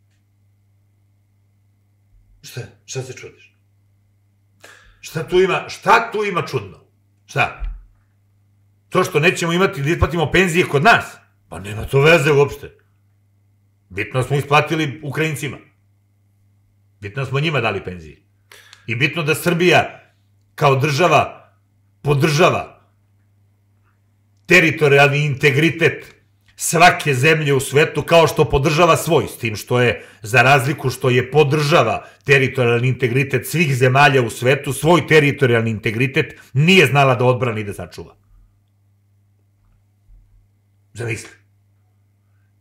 Šta? Šta se čudiš? Šta tu ima, šta tu ima čudno? Šta? To što nećemo imati da isplatimo penzije kod nas? Pa nema to veze uopšte. Bitno smo isplatili Ukrajincima. Bitno smo njima dali penzije. I bitno da Srbija kao država podržava teritorijalni integritet svake zemlje u svetu kao što podržava svoj, s tim što je, za razliku što je podržava teritorijalni integritet svih zemalja u svetu, svoj teritorijalni integritet nije znala da odbrani i da sačuva. Zamisli.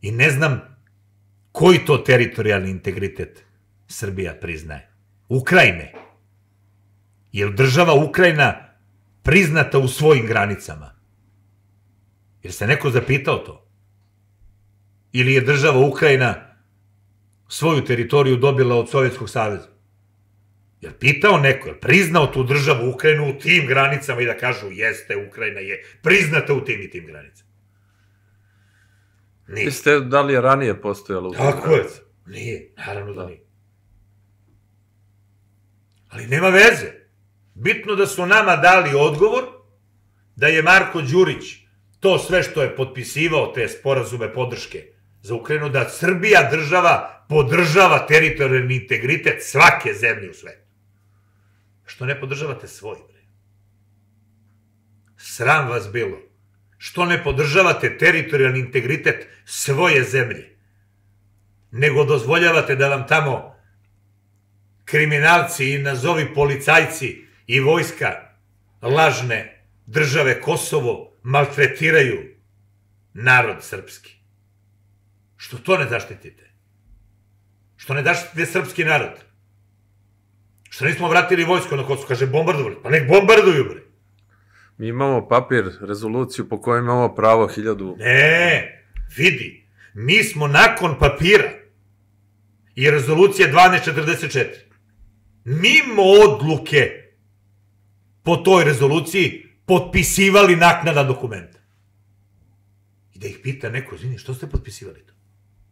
I ne znam koji to teritorijalni integritet Srbija priznaje. Ukrajine. Je li država Ukrajina priznata u svojim granicama? Jer se neko zapitao to? Ili je država Ukrajina svoju teritoriju dobila od Sovjetskog saveza? Jer pitao neko, jer priznao tu državu Ukrajinu u tim granicama i da kažu jeste, Ukrajina je priznata u tim i tim granicama? Nije. Mislite da li je ranije postojalo u tim Tako je. granicama? Nije, naravno da nije. Ali nema veze. Bitno da su nama dali odgovor da je Marko Đurić to sve što je potpisivao, te sporazume podrške za Ukrajinu, da Srbija država podržava teritorijalni integritet svake zemlje u svetu. Što ne podržavate svoj, bre? Sram vas bilo. Što ne podržavate teritorijalni integritet svoje zemlje? Nego dozvoljavate da vam tamo kriminalci i nazovi policajci i vojska lažne države Kosovo maltretiraju narod srpski. Što to ne zaštitite? Što ne zaštitite srpski narod? Što nismo vratili vojsku na Kosovo? Kaže, bombardovali. Pa nek bombarduju, bre. Mi imamo papir, rezoluciju po kojoj imamo pravo hiljadu... Ne, vidi. Mi smo nakon papira i rezolucije dvanaest četrdeset četiri mimo odluke po toj rezoluciji potpisivali naknadna dokumenta. I da ih pita neko, izvini, što ste potpisivali to?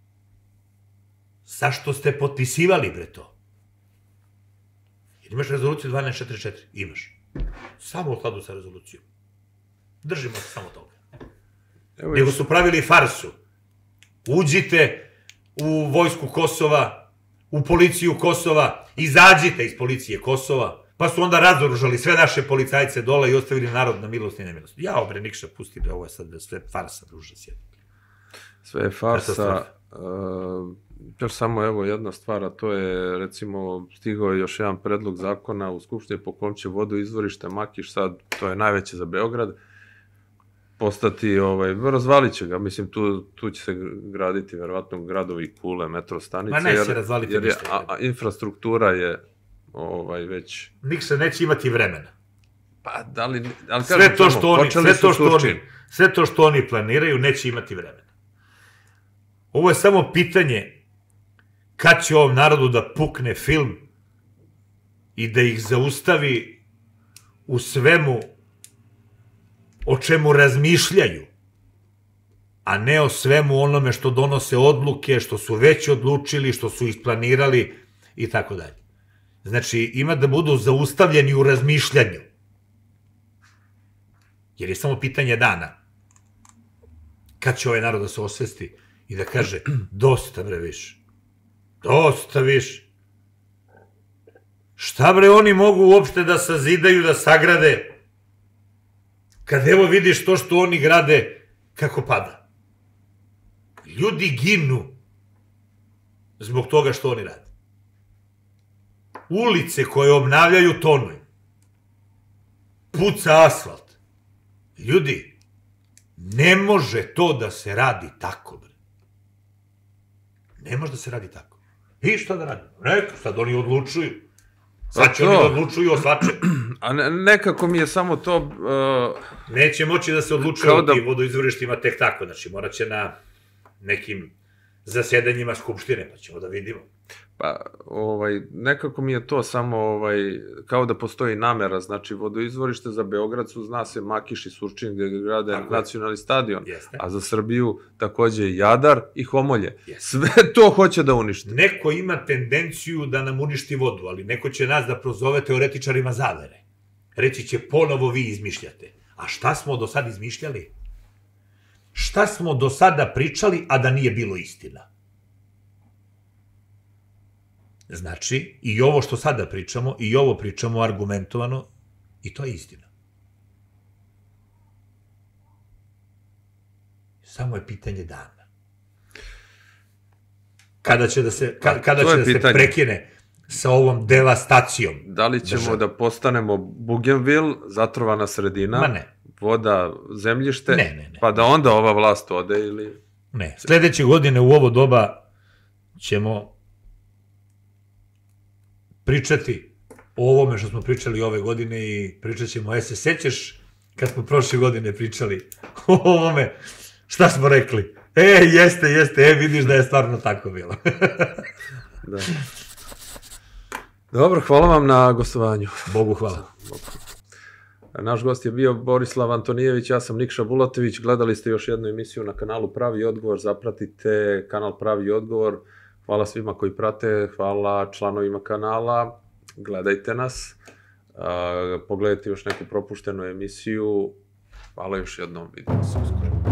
Zašto ste potpisivali, bre, to? Jer imaš rezoluciju dvanaest četrdeset četiri? Imaš. Samo u skladu sa rezolucijom. Držimo se samo toga. Nego su pravili farsu. Uđite u vojsku Kosova, u policiju Kosova, izađite iz policije Kosova, pa su onda razoružali sve naše policajce dole i ostavili narod na milost i nemilost. Ja, bre, Nikša, pusti, bre, ovo je sad sve farsa, druže, sjedi. Sve je farsa. Još samo evo jedna stvar, a to je, recimo, stigao je još jedan predlog zakona u Skupštini po kom će vodu izvorište Makiš, sad, to je najveće za Beograd, postati, razvalit će ga, mislim, tu će se graditi verovatno gradovi Kule, metro stanice. Ma neće razvaliti ništa. Jer infrastruktura je već... Nikša neće imati vremena. Pa, da li... Sve to što oni planiraju neće imati vremena. Ovo je samo pitanje kad će ovom narodu da pukne film i da ih zaustavi u svemu o čemu razmišljaju, a ne o svemu onome što donose odluke, što su već odlučili, što su isplanirali i tako dalje. Znači, ima da budu zaustavljeni u razmišljanju. Jer je samo pitanje dana kad će ovaj narod da se osvesti i da kaže, dosta bre više. Dosta više. Šta bre oni mogu uopšte da sazidaju, da sagrade, kad evo vidiš to što oni grade, kako pada. Ljudi ginu zbog toga što oni rade. Ulice koje obnavljaju tonuju. Puca asfalt. Ljudi, ne može to da se radi tako, bre. Ne može da se radi tako. I šta da radi? Neka, sad oni odlučuju. Sad će oni da odlučuju o svačem. A nekako mi je samo to... Neće moći da se odlučuju o tim vodoizvorištima tek tako. Znači, morat će na nekim zasjedanjima Skupštine, pa ćemo da vidimo. Pa, nekako mi je to samo kao da postoji namera, znači vodoizvorište za Beograd su, zna se, Makiš i Surčin gde grade nacionalni stadion, a za Srbiju takođe Jadar i Homolje. Sve to hoće da uništi. Neko ima tendenciju da nam uništi vodu, ali neko će nas da prozove teoretičarima zavere. Reći će, ponovo vi izmišljate. A šta smo do sad izmišljali? Šta smo do sada pričali, a da nije bilo istina? Znači, i ovo što sada pričamo, i ovo pričamo argumentovano, i to je istina. Samo je pitanje dana. Kada će da se prekine sa ovom devastacijom. Da li ćemo da postanemo Bougainville, zatrovana sredina, voda, zemljište, pa da onda ova vlast ode ili... Ne, sledeće godine u ovo doba ćemo pričati o ovome što smo pričali ove godine i pričat ćemo, e se sećaš kad smo prošle godine pričali o ovome, šta smo rekli? E, jeste, jeste, e, vidiš da je stvarno tako bilo. Da. Dobro, hvala vam na gostovanju. Bogu hvala. Naš gost je bio Borislav Antonijević, ja sam Nikša Bulatović, gledali ste još jednu emisiju na kanalu Pravi odgovor, zapratite kanal Pravi odgovor, hvala svima koji prate, hvala članovima kanala, gledajte nas, pogledajte još neku propuštenu emisiju, hvala još jednom, vidimo se uskoro.